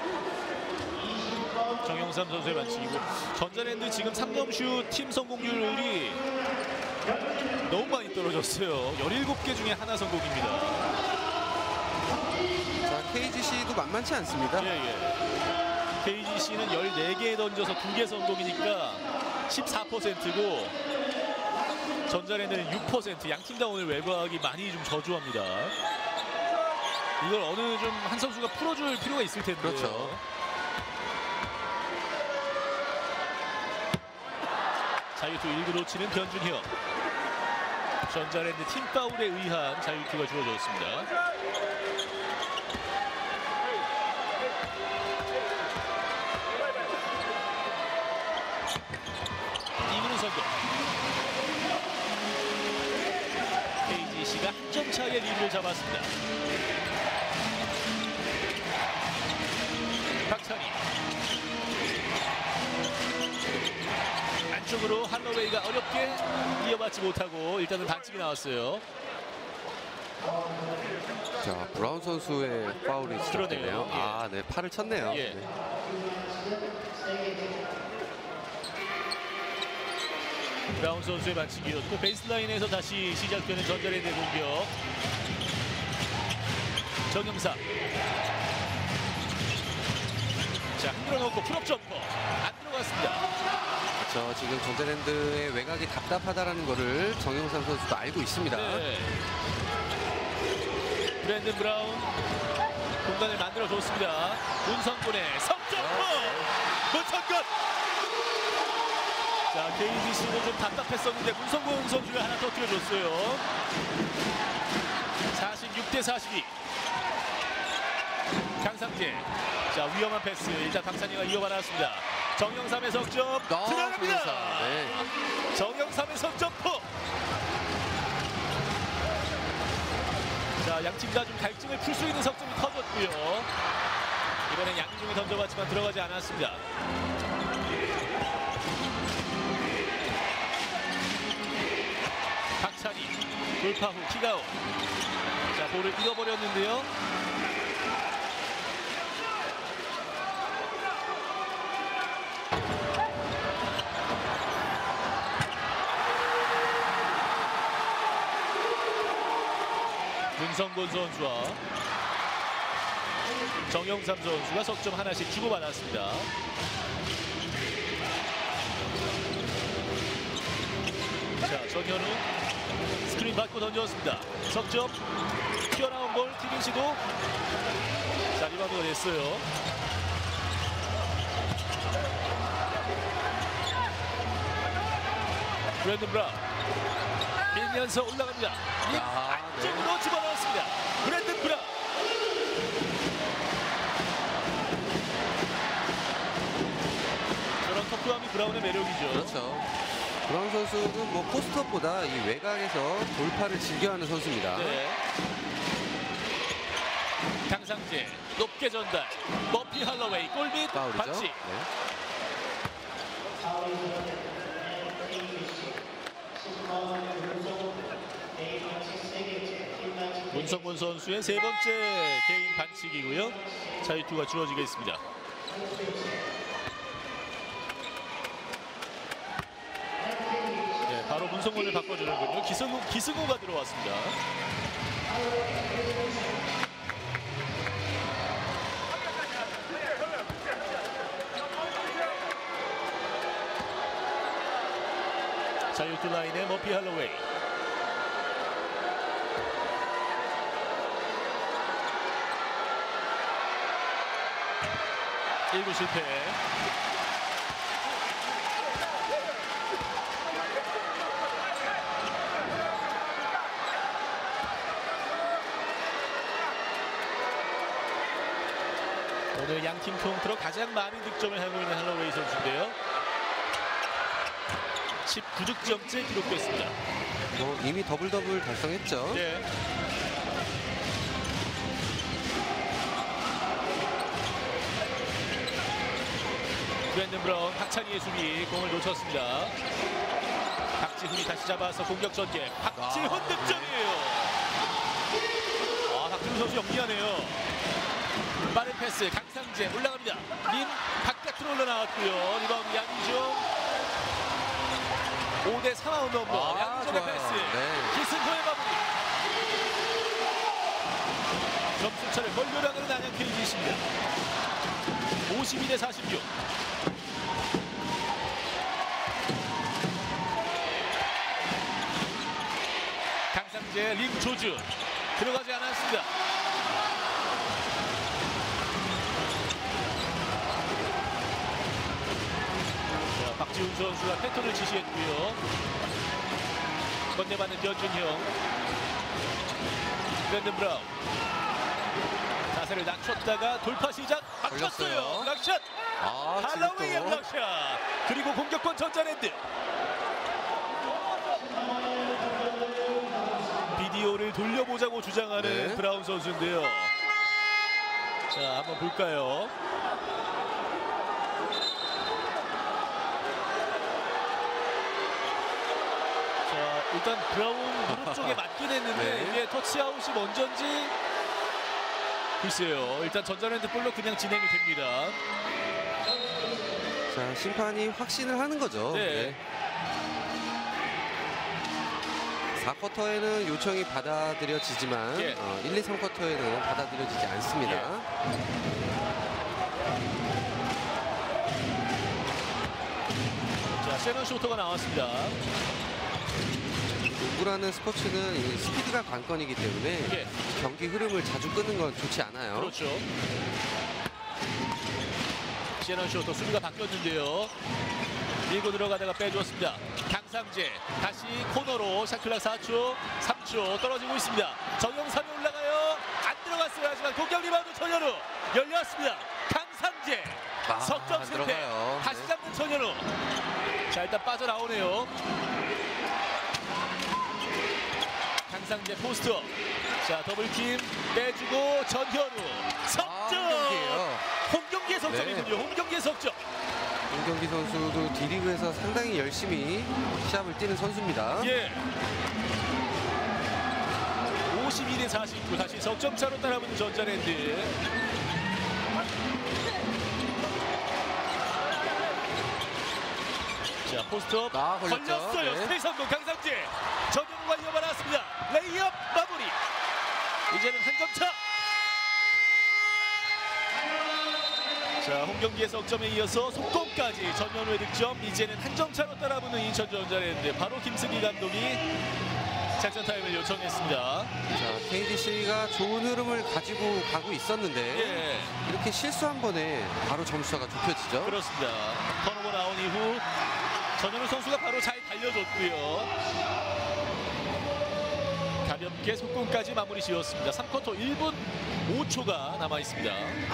정영삼 선수의 반칙이고 전자랜드 지금 3점슛 팀 성공률이 너무 많이 떨어졌어요. 17개 중에 하나 성공입니다. 자, KGC도 만만치 않습니다. KGC는 14개 던져서 2개 성공이니까 14%고 전자랜드는 6%. 양팀 다 오늘 외곽이 많이 좀 저조합니다. 이걸 어느 좀 한 선수가 풀어줄 필요가 있을 텐데요. 그렇죠. 자유투 1구 놓치는 변준혁. 전자랜드 팀 파울에 의한 자유투가 주어졌습니다. 이민우 선수. KGC가 한 점 차의 리드를 잡았습니다. 박찬희. 안쪽으로 할로웨이가 어렵게 이어받지 못하고 일단은 반칙이 나왔어요. 자, 브라운 선수의 파울이 시작되네요. 그러네요. 네, 팔을 쳤네요. 예. 네. 브라운 선수의 반칙이었고 베이스라인에서 다시 시작되는 전자랜드의 공격. 정영사. 자, 흔들어 놓고 풀업 점퍼 안 들어갔습니다. 그렇죠. 지금 전자랜드의 외곽이 답답하다는 거를 정영삼 선수도 알고 있습니다. 네. 브랜든 브라운 공간을 만들어 줬습니다. 문성곤의 석점퍼. 문성곤. 자, KGC도 좀 답답했었는데 문성곤 선수가 하나 터뜨려줬어요. 46대 42. 강상재. 자, 위험한 패스. 일단 박찬희가 이어받았습니다. 정영삼의 석점 들어갑니다. 네. 정영삼의 석점포. 자, 양팀 다 좀 갈증을 풀 수 있는 석점이 터졌고요. 이번엔 양희종이 던져봤지만 들어가지 않았습니다. 박찬희 돌파 후 킥아웃. 자, 볼을 잃어버렸는데요. 문성곤 선수와 정영삼 선수가 석점 하나씩 주고받았습니다. 자, 전현우 스크린 받고 던졌습니다. 석점 튀어나온 볼 튀긴 시도. 자, 리바운드가 됐어요. 브랜든 브라운 밀면서 올라갑니다. 안쪽으로 집어넣었습니다. 브랜든 브라운. 저런 터프함이 브라운의 매력이죠. 그렇죠. 브라운 선수는 뭐 포스트업보다 이 외곽에서 돌파를 즐겨하는 선수입니다. 네. 강상재 높게 전달. 머피 할러웨이 골밑 파울이죠. 반칙. 네. 문성곤 선수의 세 번째 개인 반칙이고요. 자유투가 주어지겠습니다. 네, 바로 문성곤을 바꿔주는군요. 기승우가 들어왔습니다. 자유투 라인의 머피 할러웨이. 1구 실패. 오늘 양팀 통틀어 가장 많은 득점을 하고 있는 할러웨이 선수인데요. 19득점째 기록됐습니다. 뭐 이미 더블 달성했죠. 네. 브랜든 브라운, 박찬희의 수비, 공을 놓쳤습니다. 박지훈이 다시 잡아서 공격 전개. 박지훈 득점이에요. 박지훈 선수 연기하네요. 빠른 패스, 강상재 올라갑니다. 림 바깥으로 올라나왔고요. 리바운드 양희종. 5대3 아웃넘버. 양희종의 패스. 네. 기승호의 마무리. 점수차를 벌려나가는 안양 KGC입니다. 52대46. 강상재 림 조준 들어가지 않았습니다. 자, 박지훈 선수가 패턴을 지시했고요. 건네받는 변준형. 브랜든 브라운 자세를 낮췄다가 돌파 시작. 맞췄어요. 블락샷. 할러웨이의 블락샷. 그리고 공격권 전자랜드. 비디오를 돌려보자고 주장하는 네. 브라운 선수인데요. 자, 한번 볼까요? 자, 일단 브라운 무릎 쪽에 맞긴 했는데 네. 이게 터치아웃이 먼저인지 글쎄요. 일단 전자랜드 볼로 그냥 진행이 됩니다. 자, 심판이 확신을 하는 거죠. 네. 4쿼터에는 요청이 받아들여지지만 예. 1, 2, 3쿼터에는 받아들여지지 않습니다. 자, 셰넌 쇼터가 나왔습니다. 농구라는 스포츠는 이 스피드가 관건이기 때문에 예. 경기 흐름을 자주 끄는 건 좋지 않아요. 그렇죠. 셰넌 쇼터 수비가 바뀌었는데요. 밀고 들어가다가 빼주었습니다. 강상재 다시 코너로 샤클락 4초 3초 떨어지고 있습니다. 정영삼이 올라가요. 안 들어갔어요. 하지만 공격 리바운드 전현우 열렸습니다. 강상재 석점 안 실패. 들어가요. 다시 네. 잡는 전현우. 자, 일단 빠져나오네요. 강상재 포스트업. 자, 더블팀 빼주고 전현우 석점. 경기예요. 홈경기의 석점이군요. 홈경기의 석점. 홍경기 선수도 D리그에서 상당히 열심히 시합을 뛰는 선수입니다. 예. 52대 49 다시 석점차로 따라붙는 전자랜드. 자, 포스트업 걸렸죠. 걸렸어요. 네. 스페이스 성공 강상재. 전용과 이어받았습니다. 레이업 마무리. 이제는 한 점 차. 자, 홈경기의 석점에 이어서 속공까지 전현우의 득점. 이제는 한 점 차로 따라붙는 인천전자랜드. 바로 김승기 감독이 작전 타임을 요청했습니다. 자, KGC가 좋은 흐름을 가지고 가고 있었는데 예, 이렇게 실수 한 번에 바로 점수가 좁혀지죠. 그렇습니다. 턴오버 나온 이후 전현우 선수가 바로 잘 달려줬고요. 가볍게 속공까지 마무리 지었습니다. 3쿼터 1분 5초가 남아 있습니다.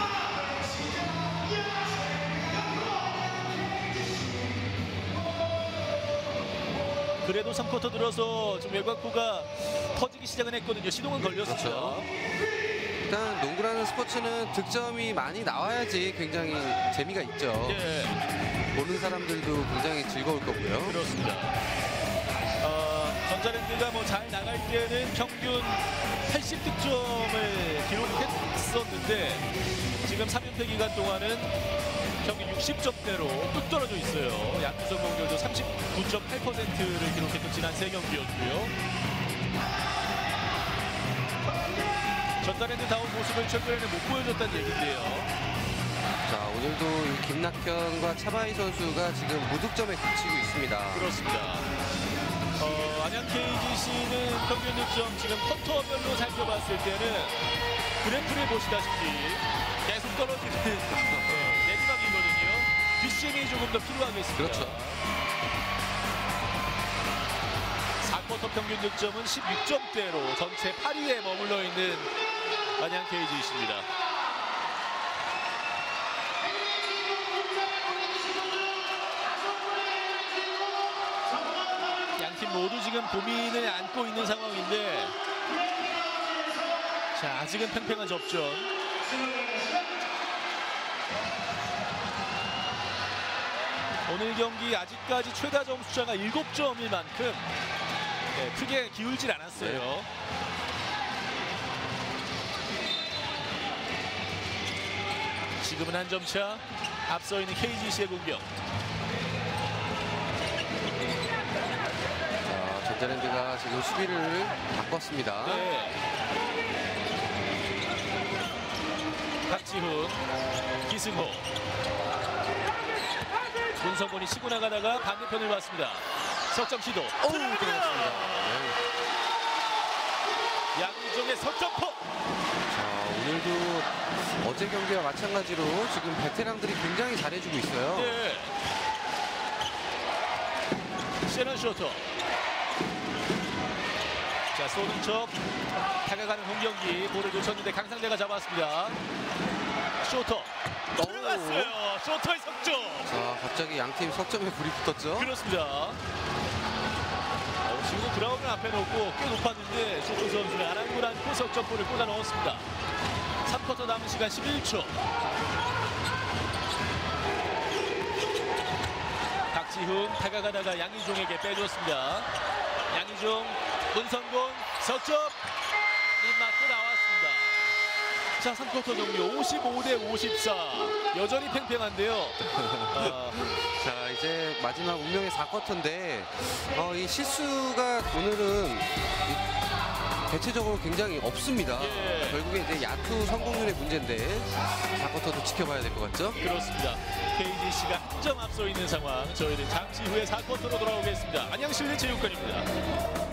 그래도 3쿼터 들어서 좀 외곽포가 터지기 시작은 했거든요. 시동은 걸렸습니다. 그렇죠. 일단 농구라는 스포츠는 득점이 많이 나와야지 굉장히 재미가 있죠. 예, 보는 사람들도 굉장히 즐거울 거고요. 그렇습니다. 전자랜드가 뭐 잘 나갈 때는 평균 80득점을 기록했었는데 지금 3연패 기간 동안은 평균 60점대로 뚝 떨어져 있어요. 양구 성공률도 39.8%를 기록했던 지난 3경기였고요. 전자랜드다운 모습을 최근에는 못 보여줬다는 얘기인데요. 자, 오늘도 이 김낙현과 차바이 선수가 지금 무득점에 그치고 있습니다. 그렇습니다. 안양 KGC는 평균 득점 지금 쿼터별로 살펴봤을 때는 그래프를 보시다시피 계속 떨어지는 내리막이거든요. 뒷심이 조금 더 필요하겠습니다. 그렇죠. 4쿼터 평균 득점은 16점대로 전체 8위에 머물러 있는 안양 KGC입니다. 양팀 모두 지금 고민을 안고 있는 상황인데 자, 아직은 팽팽한 접전. 오늘 경기 아직까지 최다 점수차가 7점일 만큼 크게 기울질 않았어요. 지금은 한 점차 앞서 있는 KGC의 공격. 자, 전자랜드가 지금 수비를 바꿨습니다. 네. 박지훈, 기승호. 문성곤이 치고 나가다가 반대편을 봤습니다. 석점 시도. 들어갔습니다. 양희종의 석점포. 자, 오늘도 어제 경기와 마찬가지로 지금 베테랑들이 굉장히 잘해주고 있어요. 네. 셰넌 쇼터. 자, 쏘는 척 다가가는 홍경기. 볼을 놓쳤는데 강상대가 잡았습니다. 쇼터 들어갔어요. 쇼터의 석점. 자, 갑자기 양팀 석점에 불이 붙었죠. 그렇습니다. 지금 브라운을 앞에 놓고 꽤 높았는데 쇼터 선수는 아랑곳 않고 석점볼을 꽂아 넣었습니다. 3쿼터 남은 시간 11초. 박지훈 다가가다가 양희종에게 빼줬습니다. 양희종, 문성곤 석점 입맞고 나왔습니다. 자, 3쿼터 종료 55대 54. 여전히 팽팽한데요. 자, 이제 마지막 운명의 4쿼터인데 이 실수가 오늘은 대체적으로 굉장히 없습니다. 예. 결국에 이제 야투 성공률의 문제인데 4쿼터도 지켜봐야 될 것 같죠? 그렇습니다. KGC가 한 점 앞서 있는 상황. 저희는 잠시 후에 4쿼터로 돌아오겠습니다. 안양실내체육관입니다.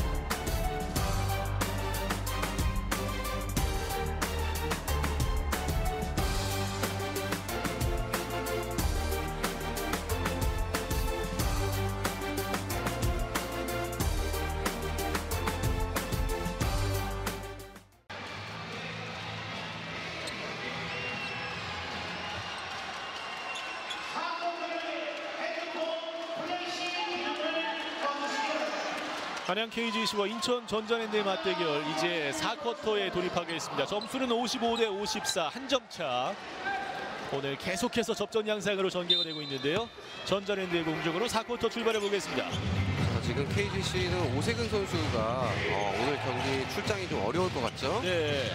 안양 KGC와 인천 전자랜드의 맞대결 이제 4쿼터에 돌입하겠습니다. 점수는 55대 54, 한 점 차. 오늘 계속해서 접전 양상으로 전개가 되고 있는데요. 전자랜드의 공격으로 4쿼터 출발해 보겠습니다. 지금 KGC는 오세근 선수가 오늘 경기 출장이 좀 어려울 것 같죠? 네.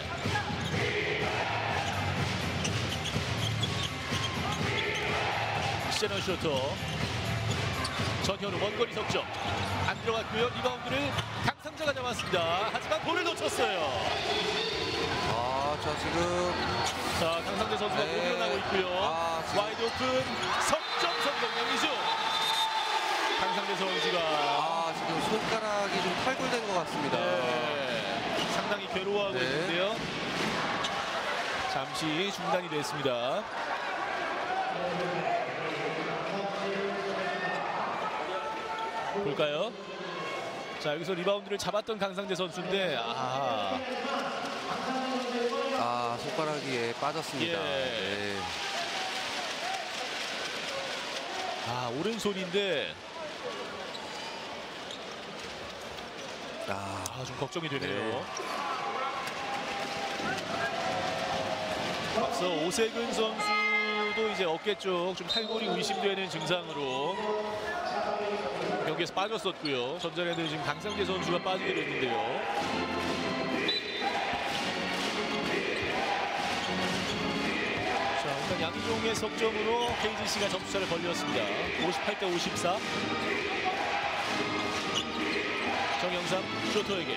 시제넌 쇼터. 전현우 먼거리 석점. 안 들어갔고요. 리바운드를 강상자가 잡았습니다. 하지만 볼을 놓쳤어요. 자, 지금 자, 강상재 선수가 못 일어나고 있고요. 지금 와이드 오픈 석점 성공량이죠. 강상재 선수가 지금 손가락이 좀 탈골된 것 같습니다. 네, 상당히 괴로워하고 네. 있는데요. 잠시 중단이 됐습니다. 볼까요? 자, 여기서 리바운드를 잡았던 강상재 선수인데 손가락이 빠졌습니다. 예. 네. 오른손인데 좀 걱정이 되네요. 앞서 오세근 선수도 이제 어깨 쪽 좀 탈골이 의심되는 증상으로 경기에서 빠졌었고요. 전자랜드 지금 강상재 선수가 빠지게 됐는데요. 자, 일단 양희종의 석점으로 KGC가 점수차를 벌렸습니다. 58대 54. 정영삼 쇼터에게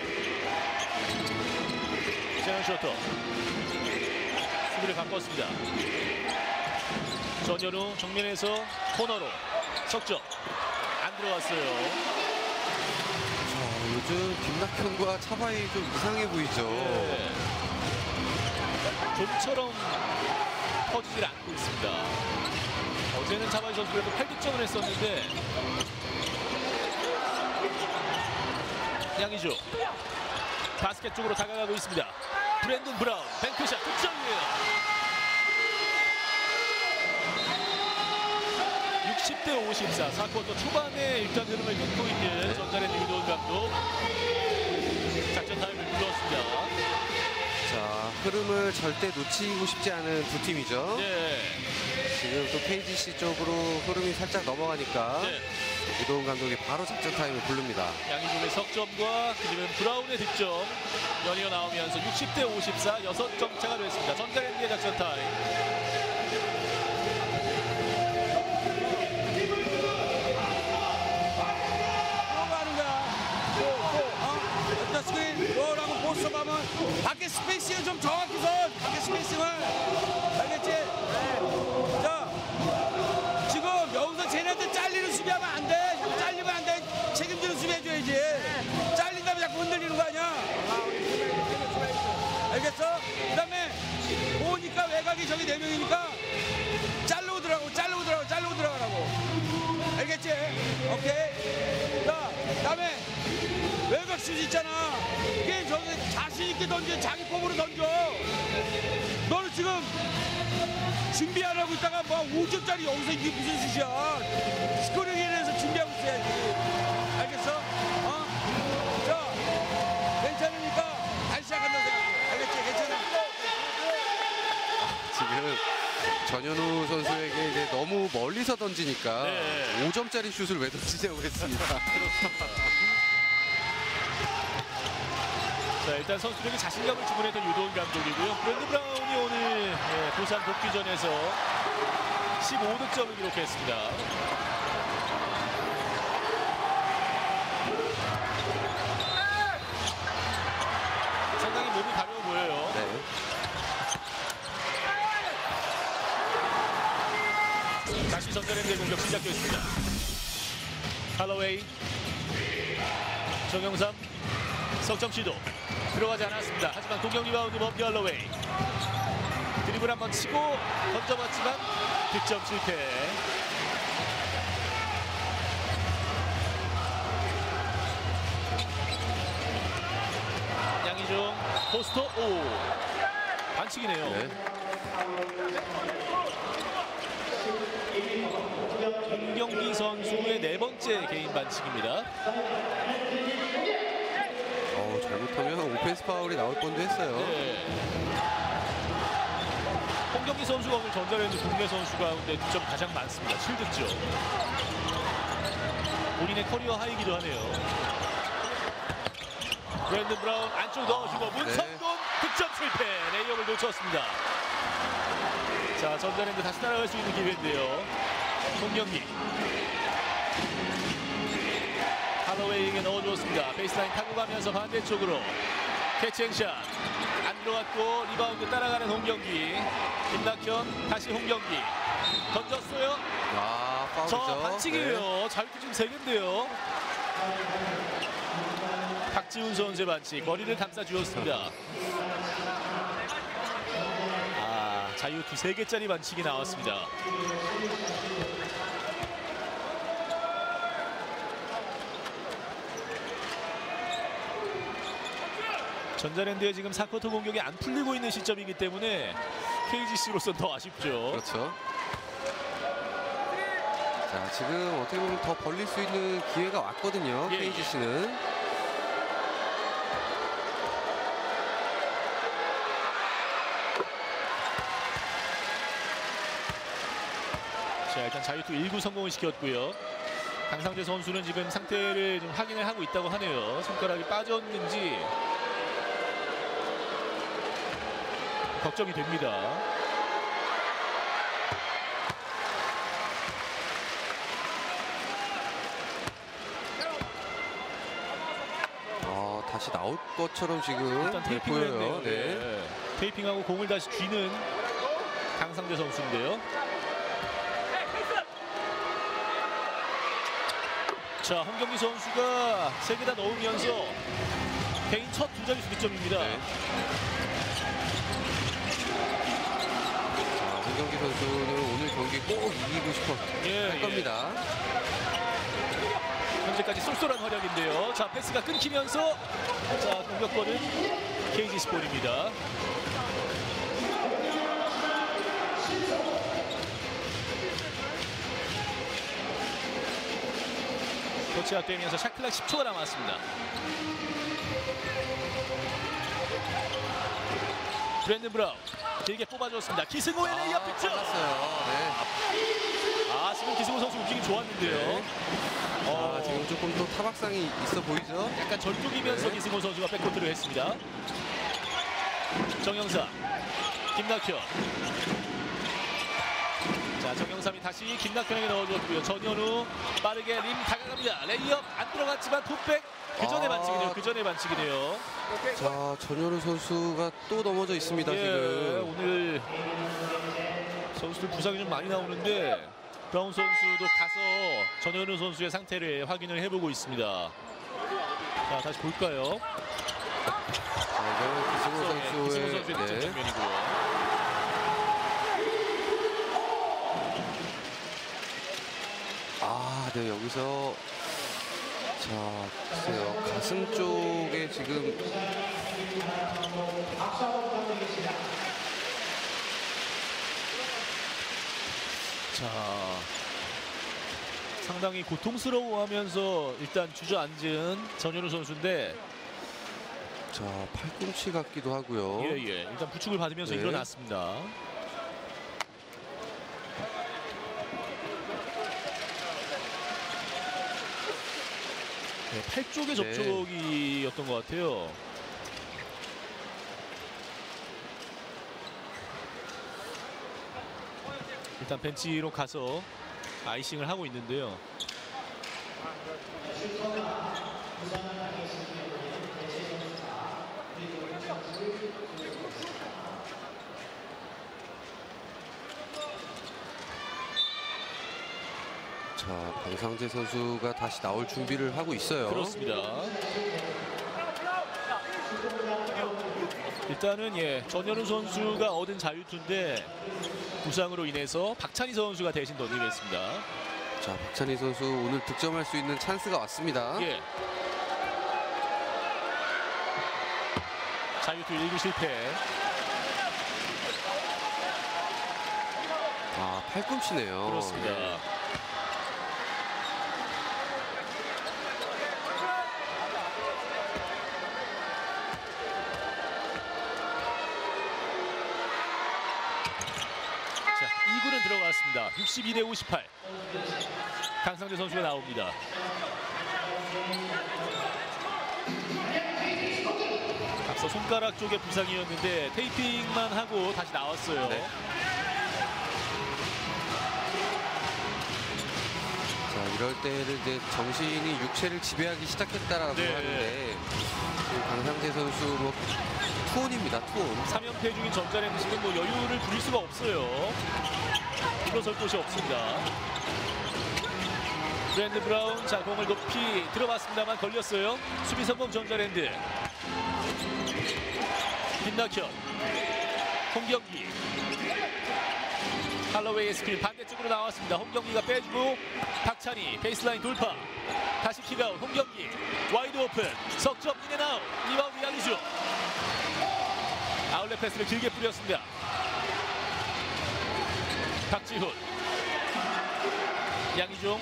세런 쇼터 수비를 바꿨습니다. 전현우 정면에서 코너로 석점 안 들어갔어요. 요즘 김낙현과 차바이 좀 이상해 보이죠. 네. 좀처럼 터지질 않고 있습니다. 어제는 차바이 선수 그래도 8득점을 했었는데 양희조 바스켓 쪽으로 다가가고 있습니다. 브랜든 브라운 뱅크샷 득점이에요. 60대 54 4쿼터 초반에 일단 흐름을 끊고 있는 전자랜드 유도훈 감독 작전 타임을 불렀습니다. 자, 흐름을 절대 놓치고 싶지 않은 두 팀이죠. 네. 지금 또 KGC 쪽으로 흐름이 살짝 넘어가니까 네. 유도훈 감독이 바로 작전 타임을 부릅니다. 양희종의 석점과 그리고 브라운의 득점 연이어 나오면서 60대 54 6점 차가 됐습니다. 전자랜드의 작전 타임. 스크린 로우라고 보스업하면 밖에 스페이싱을 좀 정확히 선 밖에 스페이싱을 알겠지? 네. 자 지금 여기서 쟤네한테 잘리는 수비하면 안돼. 잘리면 안돼. 책임지는 수비 해줘야지. 잘린다면 자꾸 흔들리는 거 아니야. 알겠어? 그 다음에 보니까 외곽이 저기 4명이니까 자르고 들어가라고. 알겠지? 오케이. 자 다음에 외곽 슛 있잖아. 그게 저기 자신 있게 던져. 자기 폼으로 던져. 너는 지금 준비 안 하고 있다가 뭐 5점짜리 여기서 이게 무슨 슛이야. 스코링에 대해서 준비하고 있어야지. 알겠어? 자 괜찮으니까 다시 시작한다 생각해. 알겠지? 괜찮아. 지금 전현우 선수에게 이제 너무 멀리서 던지니까 네. 5점짜리 슛을 왜 던지냐고 했습니다. 자, 일단 선수들에게 자신감을 주문했던 유도훈 감독이고요. 브랜든 브라운이 오늘 부산 복귀전에서 15득점을 기록했습니다. 상당히 몸이 가벼워 보여요. 네. 다시 전자랜드의 공격 시작됐습니다. 할로웨이, 정영삼, 석점 시도 들어가지 않았습니다. 하지만 공격 리바운드 범피 할로웨이 드리블 한번 치고 던져봤지만 득점 실패. 양희종 포스터 반칙이네요. 네. 김경기 선수의 4번째 개인 반칙입니다. 잘못하면 오펜스 파울이 나올 뻔도 했어요. 네. 홍경기 선수가 오늘 전자랜드 국내 선수 가운데 득점 가장 많습니다. 7득점. 본인의 커리어 하이기도 하네요. 브랜든 브라운 안쪽 넣어주고 문성곤 득점 실패. 레이업을 놓쳤습니다. 자, 전자랜드 다시 따라갈 수 있는 기회인데요. 홍경기. 할로웨이에게 넣어주었습니다. 베이스라인 타고 가면서 반대쪽으로 캐치앤샷. 안 들어갔고 리바운드 따라가는 홍경기. 김낙현 다시 홍경기. 던졌어요. 아, 저 파울이죠. 반칙이에요. 네. 자유투 지금 3개인데요. 박지훈 선수의 반칙. 머리를 감싸주었습니다. 아, 자유투 3개짜리 반칙이 나왔습니다. 전자랜드의 지금 4쿼터 공격이 안 풀리고 있는 시점이기 때문에 KGC로서는 더 아쉽죠. 그렇죠. 자, 지금 어떻게 보면 더 벌릴 수 있는 기회가 왔거든요. 예, KGC는. 자, 일단 자유투 1구 성공을 시켰고요. 강상재 선수는 지금 상태를 좀 확인을 하고 있다고 하네요. 손가락이 빠졌는지 걱정이 됩니다. 다시 나올 것처럼 지금 일단 테이핑을 보여요. 했네요. 네. 네. 테이핑하고 공을 다시 쥐는 강상재 선수인데요. 자, 홍경기 선수가 3개 다 넣으면서 개인 첫 2자릿수 득점입니다. 네. 자, 홍경기 선수는 오늘 경기 꼭 이기고 싶어 할 겁니다. 현재까지 쏠쏠한 활약인데요. 자, 패스가 끊기면서 자, 공격권은 KGC 볼입니다. 터치아웃 되면서 샷클락 10초가 남았습니다. 브랜든 브라운 길게 뽑아줬습니다. 기승호의 레이업 득점. 빨랐어요. 네. 아, 지금 기승호 선수 움직임 좋았는데요. 네. 자, 지금 조금 또 타박상이 있어 보이죠? 약간 절뚝이면서 네. 기승호 선수가 백코트를 했습니다. 정영삼, 김낙현. 자, 정영삼이 다시 김낙현에게 넣어줬고요. 전현우 빠르게 림 다가갑니다. 레이업 안 들어갔지만 풋백. 그 전에 반칙이네요. 그 전에 반칙이네요. 자, 전현우 선수가 또 넘어져 있습니다. 지금. 오늘 선수들 부상이 좀 많이 나오는데 브라운 선수도 가서 전현우 선수의 상태를 확인을 해보고 있습니다. 자, 다시 볼까요? 자, 이거는 기승호 기승호 선수의 선수의 득점 네. 장면이고요. 아, 네, 여기서 자, 글쎄요. 가슴 쪽에 지금 자, 상당히 고통스러워하면서 일단 주저앉은 전현우 선수인데 자, 팔꿈치 같기도 하고요. 일단 부축을 받으면서 네. 일어났습니다. 네, 팔 쪽의 네. 접촉이었던 것 같아요. 일단 벤치로 가서 아이싱을 하고 있는데요. 자, 강상재 선수가 다시 나올 준비를 하고 있어요. 그렇습니다. 일단은 전현우 선수가 얻은 자유투인데 부상으로 인해서 박찬희 선수가 대신 던지겠습니다. 자, 박찬희 선수 오늘 득점할 수 있는 찬스가 왔습니다. 자유투 1구 실패. 아, 팔꿈치네요. 그렇습니다. 네. 1구는 들어갔습니다. 62대58. 강상재 선수가 나옵니다. 앞서 손가락 쪽에 부상이었는데 테이핑만 하고 다시 나왔어요. 네. 자, 이럴 때는 이제 정신이 육체를 지배하기 시작했다라고 네. 하는데 지금 강상재 선수 뭐 투혼입니다. 투혼. 3연패 중인 전자랜드 지금 뭐 여유를 부릴 수가 없어요. 물러설 곳이 없습니다. 브랜드 브라운, 자 공을 높이 들어봤습니다만 걸렸어요. 수비 성공 전자랜드. 김낙현, 홍경기, 할로웨이의 스크린 반대쪽으로 나왔습니다. 홍경기가 빼주고 박찬희 베이스라인 돌파. 다시 킥아웃. 홍경기 와이드 오픈. 석점 인앤아웃. 리바운드 양희중. 아울렛 패스를 길게 뿌렸습니다. 박지훈, 양희종.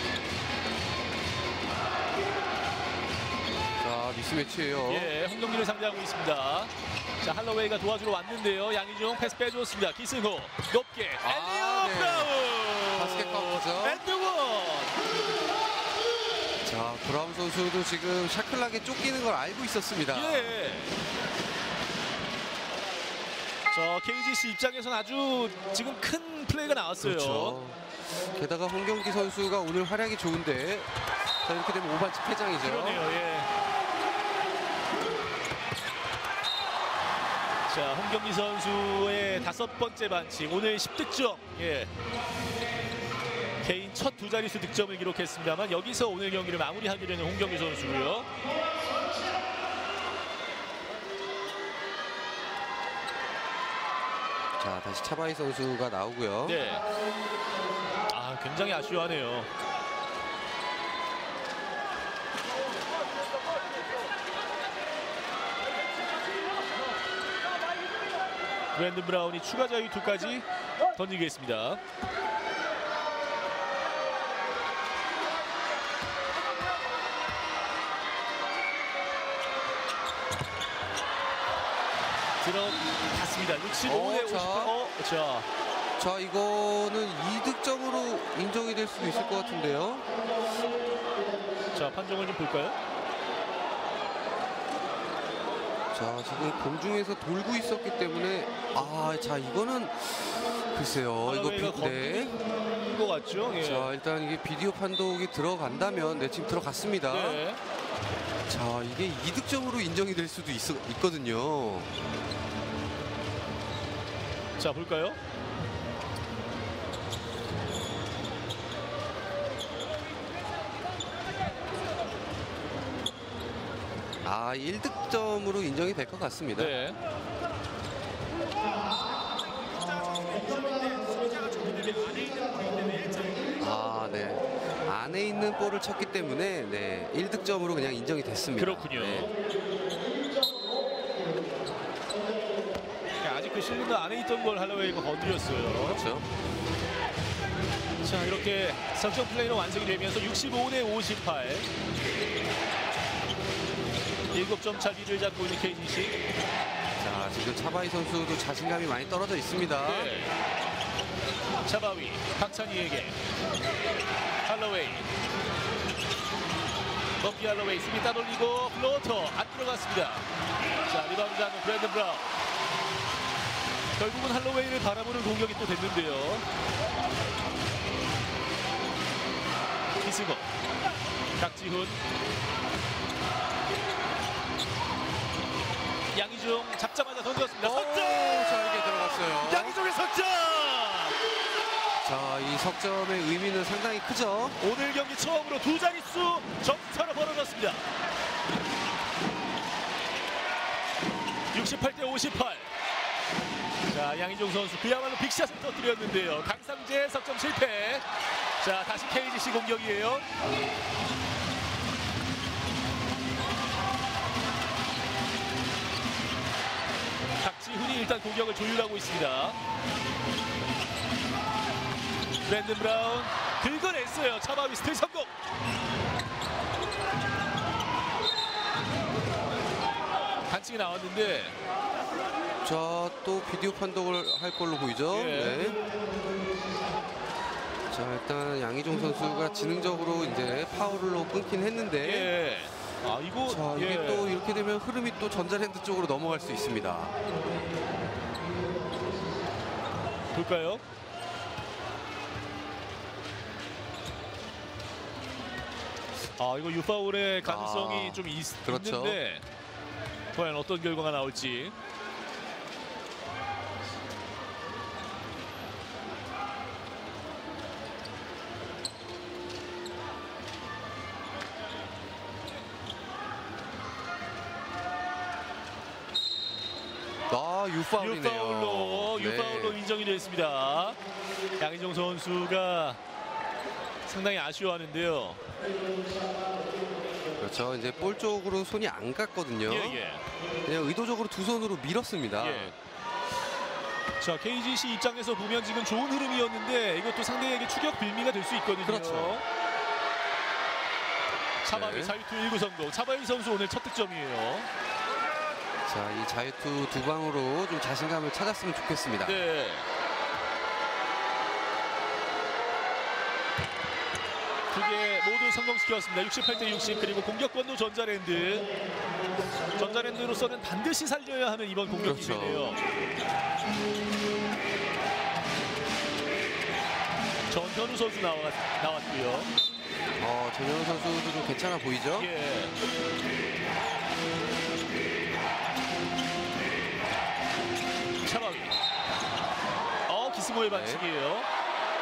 자, 미스매치예요. 예, 홍경기를 상대하고 있습니다. 자, 할로웨이가 도와주러 왔는데요. 양희종 패스 빼줬습니다. 기승호 높게. 엘리오 네. 브라운. 바스켓 카운트죠. 엔드원. 자, 브라운 선수도 지금 샤클락에 쫓기는 걸 알고 있었습니다. 예. 저 KGC 입장에서는 아주 지금 큰 플레이가 나왔어요. 그렇죠. 게다가 홍경기 선수가 오늘 활약이 좋은데 자, 이렇게 되면 5반칙 퇴장이죠. 그러네요. 예. 자, 홍경기 선수의 5번째 반칙, 오늘 10득점. 예. 개인 첫 두 자릿수 득점을 기록했습니다만 여기서 오늘 경기를 마무리하게 되는 홍경기 선수고요. 자, 다시 차바이 선수가 나오고요. 네. 아, 굉장히 아쉬워하네요. 브랜든 브라운이 추가 자유투까지 던지겠습니다. 들어갔습니다. 65대 58. 자. 자, 이거는 2득점으로 인정이 될 수도 있을 것 같은데요. 자, 판정을 좀 볼까요? 자, 지금 공중에서 돌고 있었기 때문에 자, 이거는 글쎄요. 이거 네. 건드린 것 같죠? 예. 자, 일단 이게 비디오 판독이 들어간다면 네, 지금 들어갔습니다. 네. 자, 이게 2득점으로 인정이 될 수도 있거든요. 자, 볼까요? 아, 1득점으로 인정이 될 것 같습니다. 네. 네. 안에 있는 볼을 쳤기 때문에 네, 1득점으로 그냥 인정이 됐습니다. 그렇군요. 네. 아직 그 실린더 안에 있던 걸 할로웨이가 건드렸어요. 그렇죠. 자, 이렇게 석점 플레이로 완성이 되면서 65대 58. 7점 차 리드를 잡고 있는 KGC. 자, 지금 차바이 선수도 자신감이 많이 떨어져 있습니다. 네. 차바위, 박찬희에게 할로웨이. 범기 할로웨이 수비 따돌리고 플로터 안 들어갔습니다. 자, 리바운드 잡는 브랜든 브라운. 결국은 할로웨이를 바라보는 공격이 또 됐는데요. 이승호, 박지훈, 양희중 잡자마자 던졌습니다. 석점! 잘게 들어갔어요. 양희중의 석점! 자, 이 석점의 의미는 상당히 크죠. 오늘 경기 처음으로 두 자릿수 점수차로 벌어졌습니다. 68대 58. 자, 양희종 선수 그야말로 빅샷을 터뜨렸는데요. 강상재 석점 실패. 자, 다시 KGC 공격이에요. 박지훈이 일단 공격을 조율하고 있습니다. 브랜든 브라운 긁어냈어요. 차바위 스틸 성공. 반칙이 나왔는데 자, 또 비디오 판독을 할 걸로 보이죠. 예. 네. 자, 일단 양희종 선수가 지능적으로 이제 파울로 끊긴 했는데 예. 아, 이거 자, 이게 예. 또 이렇게 되면 흐름이 또 전자랜드 쪽으로 넘어갈 수 있습니다. 볼까요? 아, 이거 유파울의 가능성이 좀 그렇죠. 있는데 과연 어떤 결과가 나올지. 아, 유파울이네요. 유파울로 인정이 됐습니다. 양희종 선수가 상당히 아쉬워하는데요. 그렇죠. 이제 볼 쪽으로 손이 안 갔거든요. 예. 그냥 의도적으로 두 손으로 밀었습니다. 예. 자, KGC 입장에서 보면 지금 좋은 흐름이었는데 이것도 상대에게 추격 빌미가 될 수 있거든요. 그렇죠. 차바위 네. 자유투 1구 성공. 차바위 선수 오늘 첫 득점이에요. 자, 이 자유투 두 방으로 좀 자신감을 찾았으면 좋겠습니다. 네. 두 개 모두 성공시켰습니다. 68대 60. 그리고 공격권도 전자랜드로서는 반드시 살려야 하는 이번 공격이네요. 전현우 선수 나왔고요. 전현우 선수도 좀 괜찮아 보이죠? 예. 차바위. 기스모의 반칙이에요.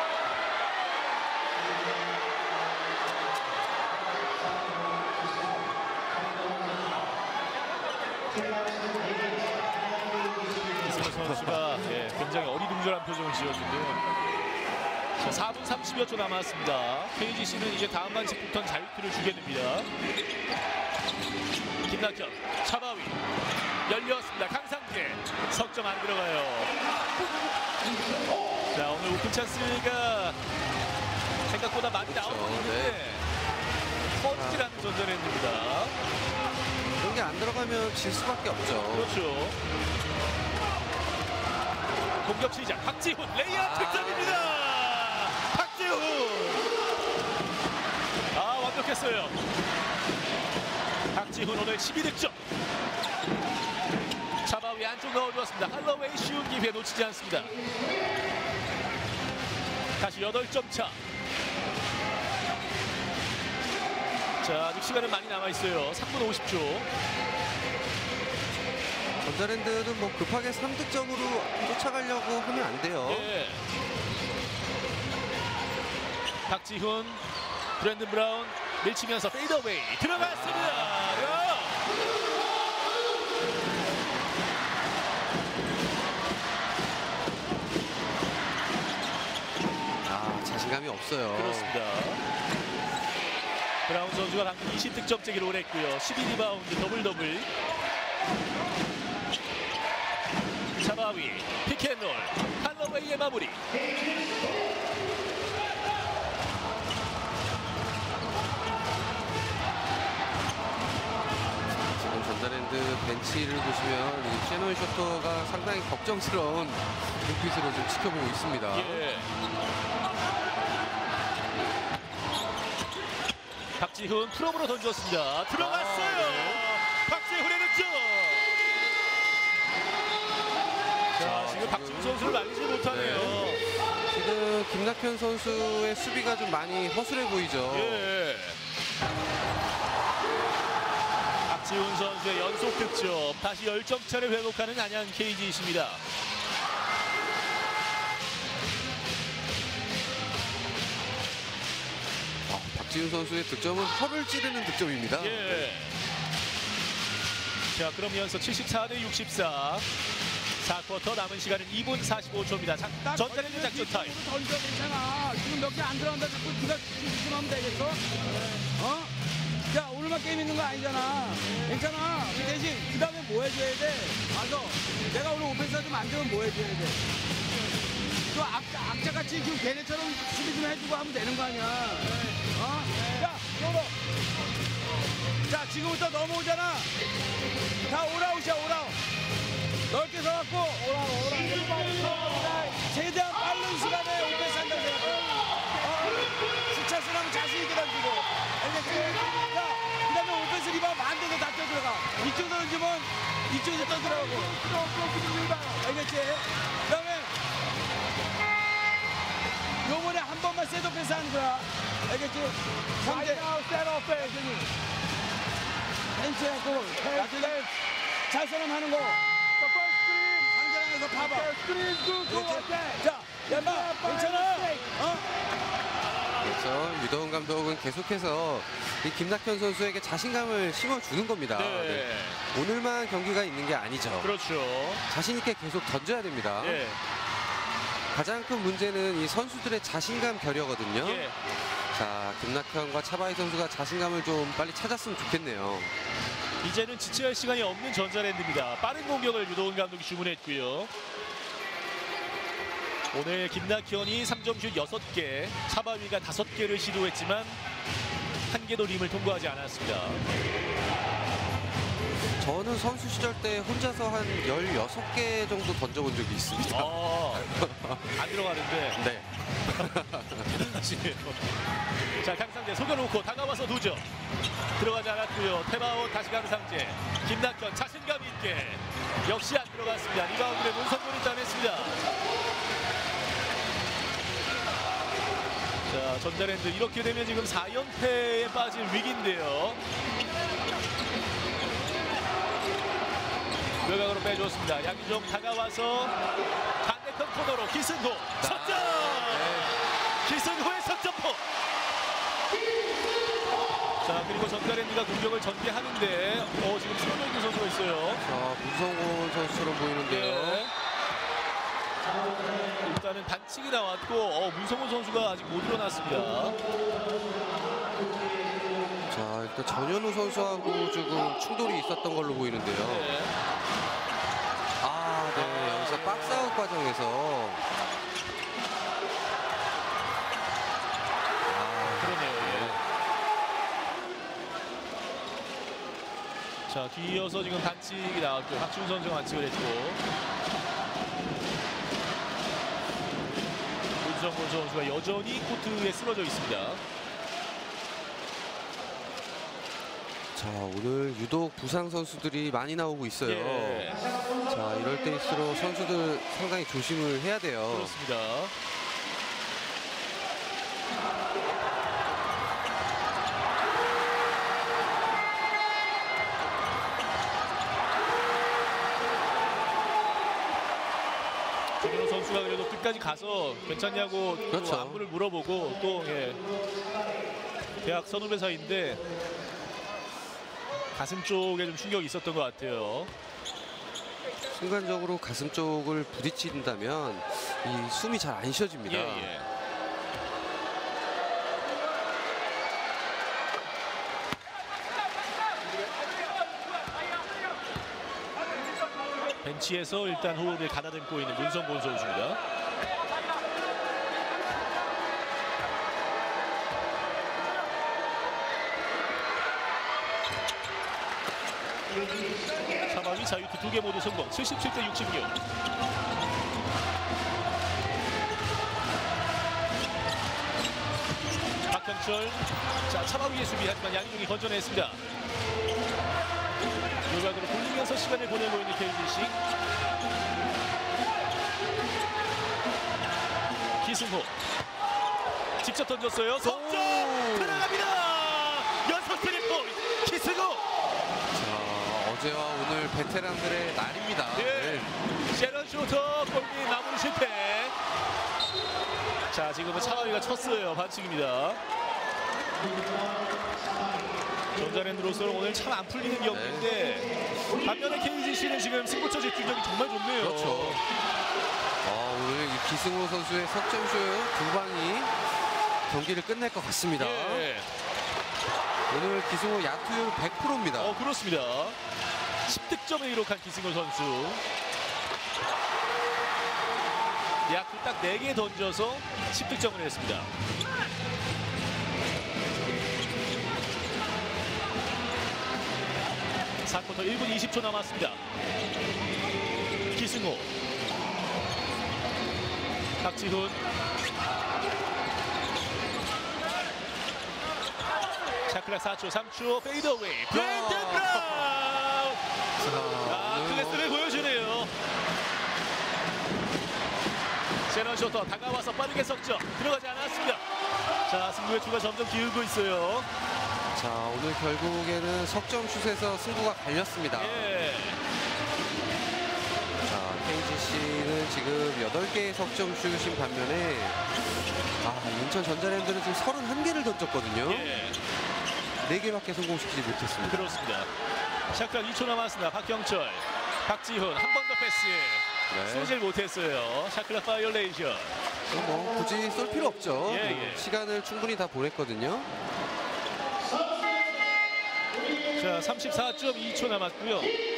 기스모 선수가 굉장히 어리둥절한 표정을 지었는데요. 자, 4분 30여 초 남았습니다. KGC는 이제 다음 반칙부터는 자유투를 주게 됩니다. 김낙현, 차바위 열렸습니다. 강상태 석점 안 들어가요. 자, 오늘 오픈 찬스가 생각보다 많이 나오고 있는데 터지질 않는 전자랜드입니다. 이런 게 안 들어가면 질 수밖에 없죠. 그렇죠. 공격 시작. 박지훈 레이업 득점입니다. 박지훈. 완벽했어요. 박지훈 오늘 12득점. 차바위 안쪽 넣어주었습니다. 할로웨이 쉬운 기회 놓치지 않습니다. 다시 8점 차. 자, 아직 시간은 많이 남아있어요. 3분 50초. 전자랜드는 뭐 급하게 3득점으로 쫓아가려고 하면 안 돼요. 예. 박지훈, 브랜든 브라운 밀치면서 페이더웨이 들어갔습니다. 자신감이 없어요. 그렇습니다. 브라운 선수가 방금 20득점째 기록을 했고요. 12리바운드 더블. 차바위 피켓롤 할로웨이의 마무리. 지금 전자랜드 벤치를 보시면 이 셰논 셔터가 상당히 걱정스러운 눈빛으로 좀 지켜보고 있습니다. 예. 박지훈 풀업으로 던졌습니다. 들어갔어요. 박지훈의 득점. 자, 지금 박지훈 선수를 말리지 못하네요. 지금 김낙현 선수의 수비가 좀 많이 허술해 보이죠. 예. 박지훈 선수의 연속 득점. 다시 10점 차를 회복하는 안양 KGC입니다. 박지훈 선수의 득점은 혀를 찌르는 득점입니다. 예. 자, 그러면서 74대 64. 4쿼터 남은 시간은 2분 45초입니다. 전자랜드 작전 타임. 던져 괜찮아. 지금 몇 개 안 들어간다. 자꾸 네가 지금 하면 되겠어? 야, 오늘만 게임 있는 거 아니잖아. 괜찮아. 그 대신 그 다음에 뭐 해줘야 돼? 맞아. 내가 오늘 오펜스 좀 안 되면 뭐 해줘야 돼? 또 악자같이 지금 걔네처럼 수비 좀 해주고 하면 되는 거 아니야. 야, 요거. 자, 지금부터 넘어오잖아. 다 올아웃이야, 올아웃. 넓게 서갖고 최대한 빠른 시간에 오펜스 한다고 생각해. 수차수랑 자신 있게 던지고. 알겠지? 자, 그 다음에 오펜스 리바운드 반대로 다 뛰어들어가. 이쪽으로 던지면 이쪽에서 떠들어가고. 알겠지? 그 다음에 요번에 한 번만 셋 오펜스 하는 거야. 알겠지? 상대 벤치하고 잘 사람 하는 거. 상대방에서 봐봐. 자, 얌마 괜찮아? 그래서 유도훈 감독은 계속해서 이 김낙현 선수에게 자신감을 심어주는 겁니다. 네. 오늘만 경기가 있는 게 아니죠. 그렇죠. 자신 있게 계속 던져야 됩니다. 예. 가장 큰 문제는 이 선수들의 자신감 결여거든요. 예. 자, 김낙현과 차바이 선수가 자신감을 좀 빨리 찾았으면 좋겠네요. 이제는 지체할 시간이 없는 전자랜드입니다. 빠른 공격을 유도훈 감독이 주문했고요. 오늘 김낙현이 3점슛 6개, 차바위가 5개를 시도했지만 한 개도 림을 통과하지 않았습니다. 저는 선수 시절 때 혼자서 한 16개 정도 던져본 적이 있습니다. 안 들어가는데. 네. 자, 강상재 속여놓고 다가와서 2점. 들어가지 않았고요. 탭아웃 다시 강상재. 김낙현 자신감 있게. 역시 안 들어갔습니다. 리바운드에 문성곤이 따냈습니다. 자, 전자랜드 이렇게 되면 지금 4연패에 빠질 위기인데요. 외곽으로 빼줬습니다. 양희종 다가와서 반대편 코너로 기승호 석점! 기승호의 석점포! 자, 그리고 전자랜드가 공격을 전개하는데 지금 쓰러져 있는 선수가 있어요. 자, 문성곤 선수처럼 보이는데요. 네. 일단은 반칙이 나왔고 문성곤 선수가 아직 못 일어났습니다. 자, 일단 전현우 선수하고 조금 충돌이 있었던 걸로 보이는데요. 네. 네, 여기서 박스아웃 과정에서 그러네요. 자, 뒤이어서 지금 반칙이 나왔고 박지훈 선수가 반칙을 했고 문성곤 선수가 여전히 코트에 쓰러져 있습니다. 자, 오늘 유독 부상 선수들이 많이 나오고 있어요. 예. 자, 이럴 때일수록 선수들 상당히 조심을 해야 돼요. 그렇습니다. 정현우 선수가 그래도 끝까지 가서 괜찮냐고 그렇죠. 또 안부를 물어보고 또 대학 선후배사인데 가슴 쪽에 좀 충격이 있었던 것 같아요. 순간적으로 가슴 쪽을 부딪힌다면 이 숨이 잘 안 쉬어집니다. 예. 벤치에서 일단 호흡을 가다듬고 있는 문성곤 선수입니다. 차바위 자유투 2개 모두 성공. 77대 66. 박현철. 자, 차바위의 수비 하지만 양희종이 건져냈습니다. 요각으로 돌리면서 시간을 보내고 있는 KGC. 기승호 직접 던졌어요. 석점 들어갑니다. 연속 트리플 기승호. 어제와 오늘 베테랑들의 날입니다. 네. 셰런 슈터 골밑 마무리 실패. 자, 지금은 차바위가 쳤어요. 반칙입니다. 전자랜드로서는 오늘 참 안 풀리는 경기인데 반면에 KGC는 지금 승부처 집중력이 정말 좋네요. 그렇죠. 오늘 이 기승호 선수의 석점슛 2방이 경기를 끝낼 것 같습니다. 예. 오늘 기승호 야투율 100%입니다. 그렇습니다. 10득점을 기록한 기승호 선수. 야투 딱 4개 던져서 10득점을 했습니다. (4쿼터) 1분 20초 남았습니다. 기승호, 박지훈, 샤클락 4초, 3초, 페이더웨이, 브랜든 브라운. 클래스를 보여주네요. 셰넌 쇼터 다가와서 빠르게 석점 들어가지 않았습니다. 자, 승부의 추가 점점 기울고 있어요. 자, 오늘 결국에는 석점 슛에서 승부가 갈렸습니다. 예. 자, KGC는 지금 8개의 석점 슛인 반면에 인천 전자랜드는 지금 31개를 던졌거든요. 예. 4개밖에 성공시키지 못했습니다. 그렇습니다. 샤클락 2초 남았습니다. 박경철, 박지훈 한 번 더 패스. 쏘질 못했어요. 샤클락 바이올레이션. 뭐 굳이 쏠 필요 없죠. 예. 시간을 충분히 다 보냈거든요. 자, 34.2초 남았고요.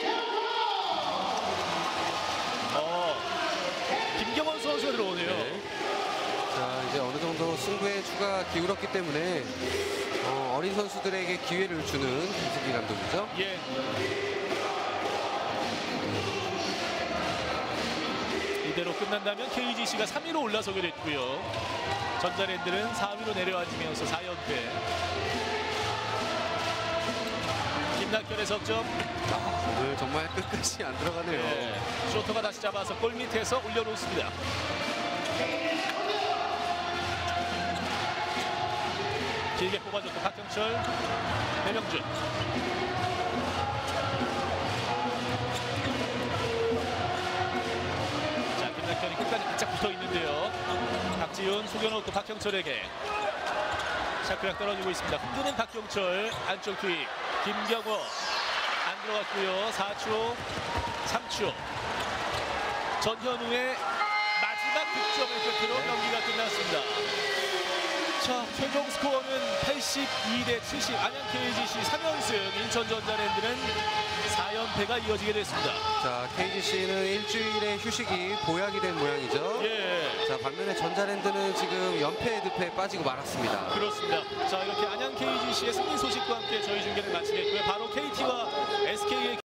김경원 선수가 들어오네요. 네. 자, 이제 어느 정도 승부에 추가 기울었기 때문에 어린 선수들에게 기회를 주는 김승기 감독이죠. 예. 이대로 끝난다면 KGC가 3위로 올라서게 됐고요. 전자랜드는 4위로 내려앉으면서 4연패. 김낙현의 석점. 오늘 정말 끝까지 안 들어가네요. 네. 쇼터가 다시 잡아서 골 밑에서 올려놓습니다. 길게 뽑아줬고 박경철, 배명준. 자, 김낙현이 끝까지 바짝 붙어 있는데요. 박지훈 속여놓고 박경철에게. 샤클락 떨어지고 있습니다. 흔드는 박경철, 안쪽 투입. 김경호 안 들어갔고요. 4초, 3초. 전현우의 마지막 득점을 끝으로 경기가 끝났습니다. 자, 최종 스코어는 82대 70. 안양 KGC 3연승, 인천 전자랜드는 4연패가 이어지게 됐습니다. 자, KGC는 일주일의 휴식이 보약이 된 모양이죠. 예, 자, 반면에 전자랜드는 지금 연패 늪에 빠지고 말았습니다. 그렇습니다. 자, 이렇게 안양 KGC의 승리 소식과 함께 저희 중계를 마치겠고요. 바로 KT와 SK의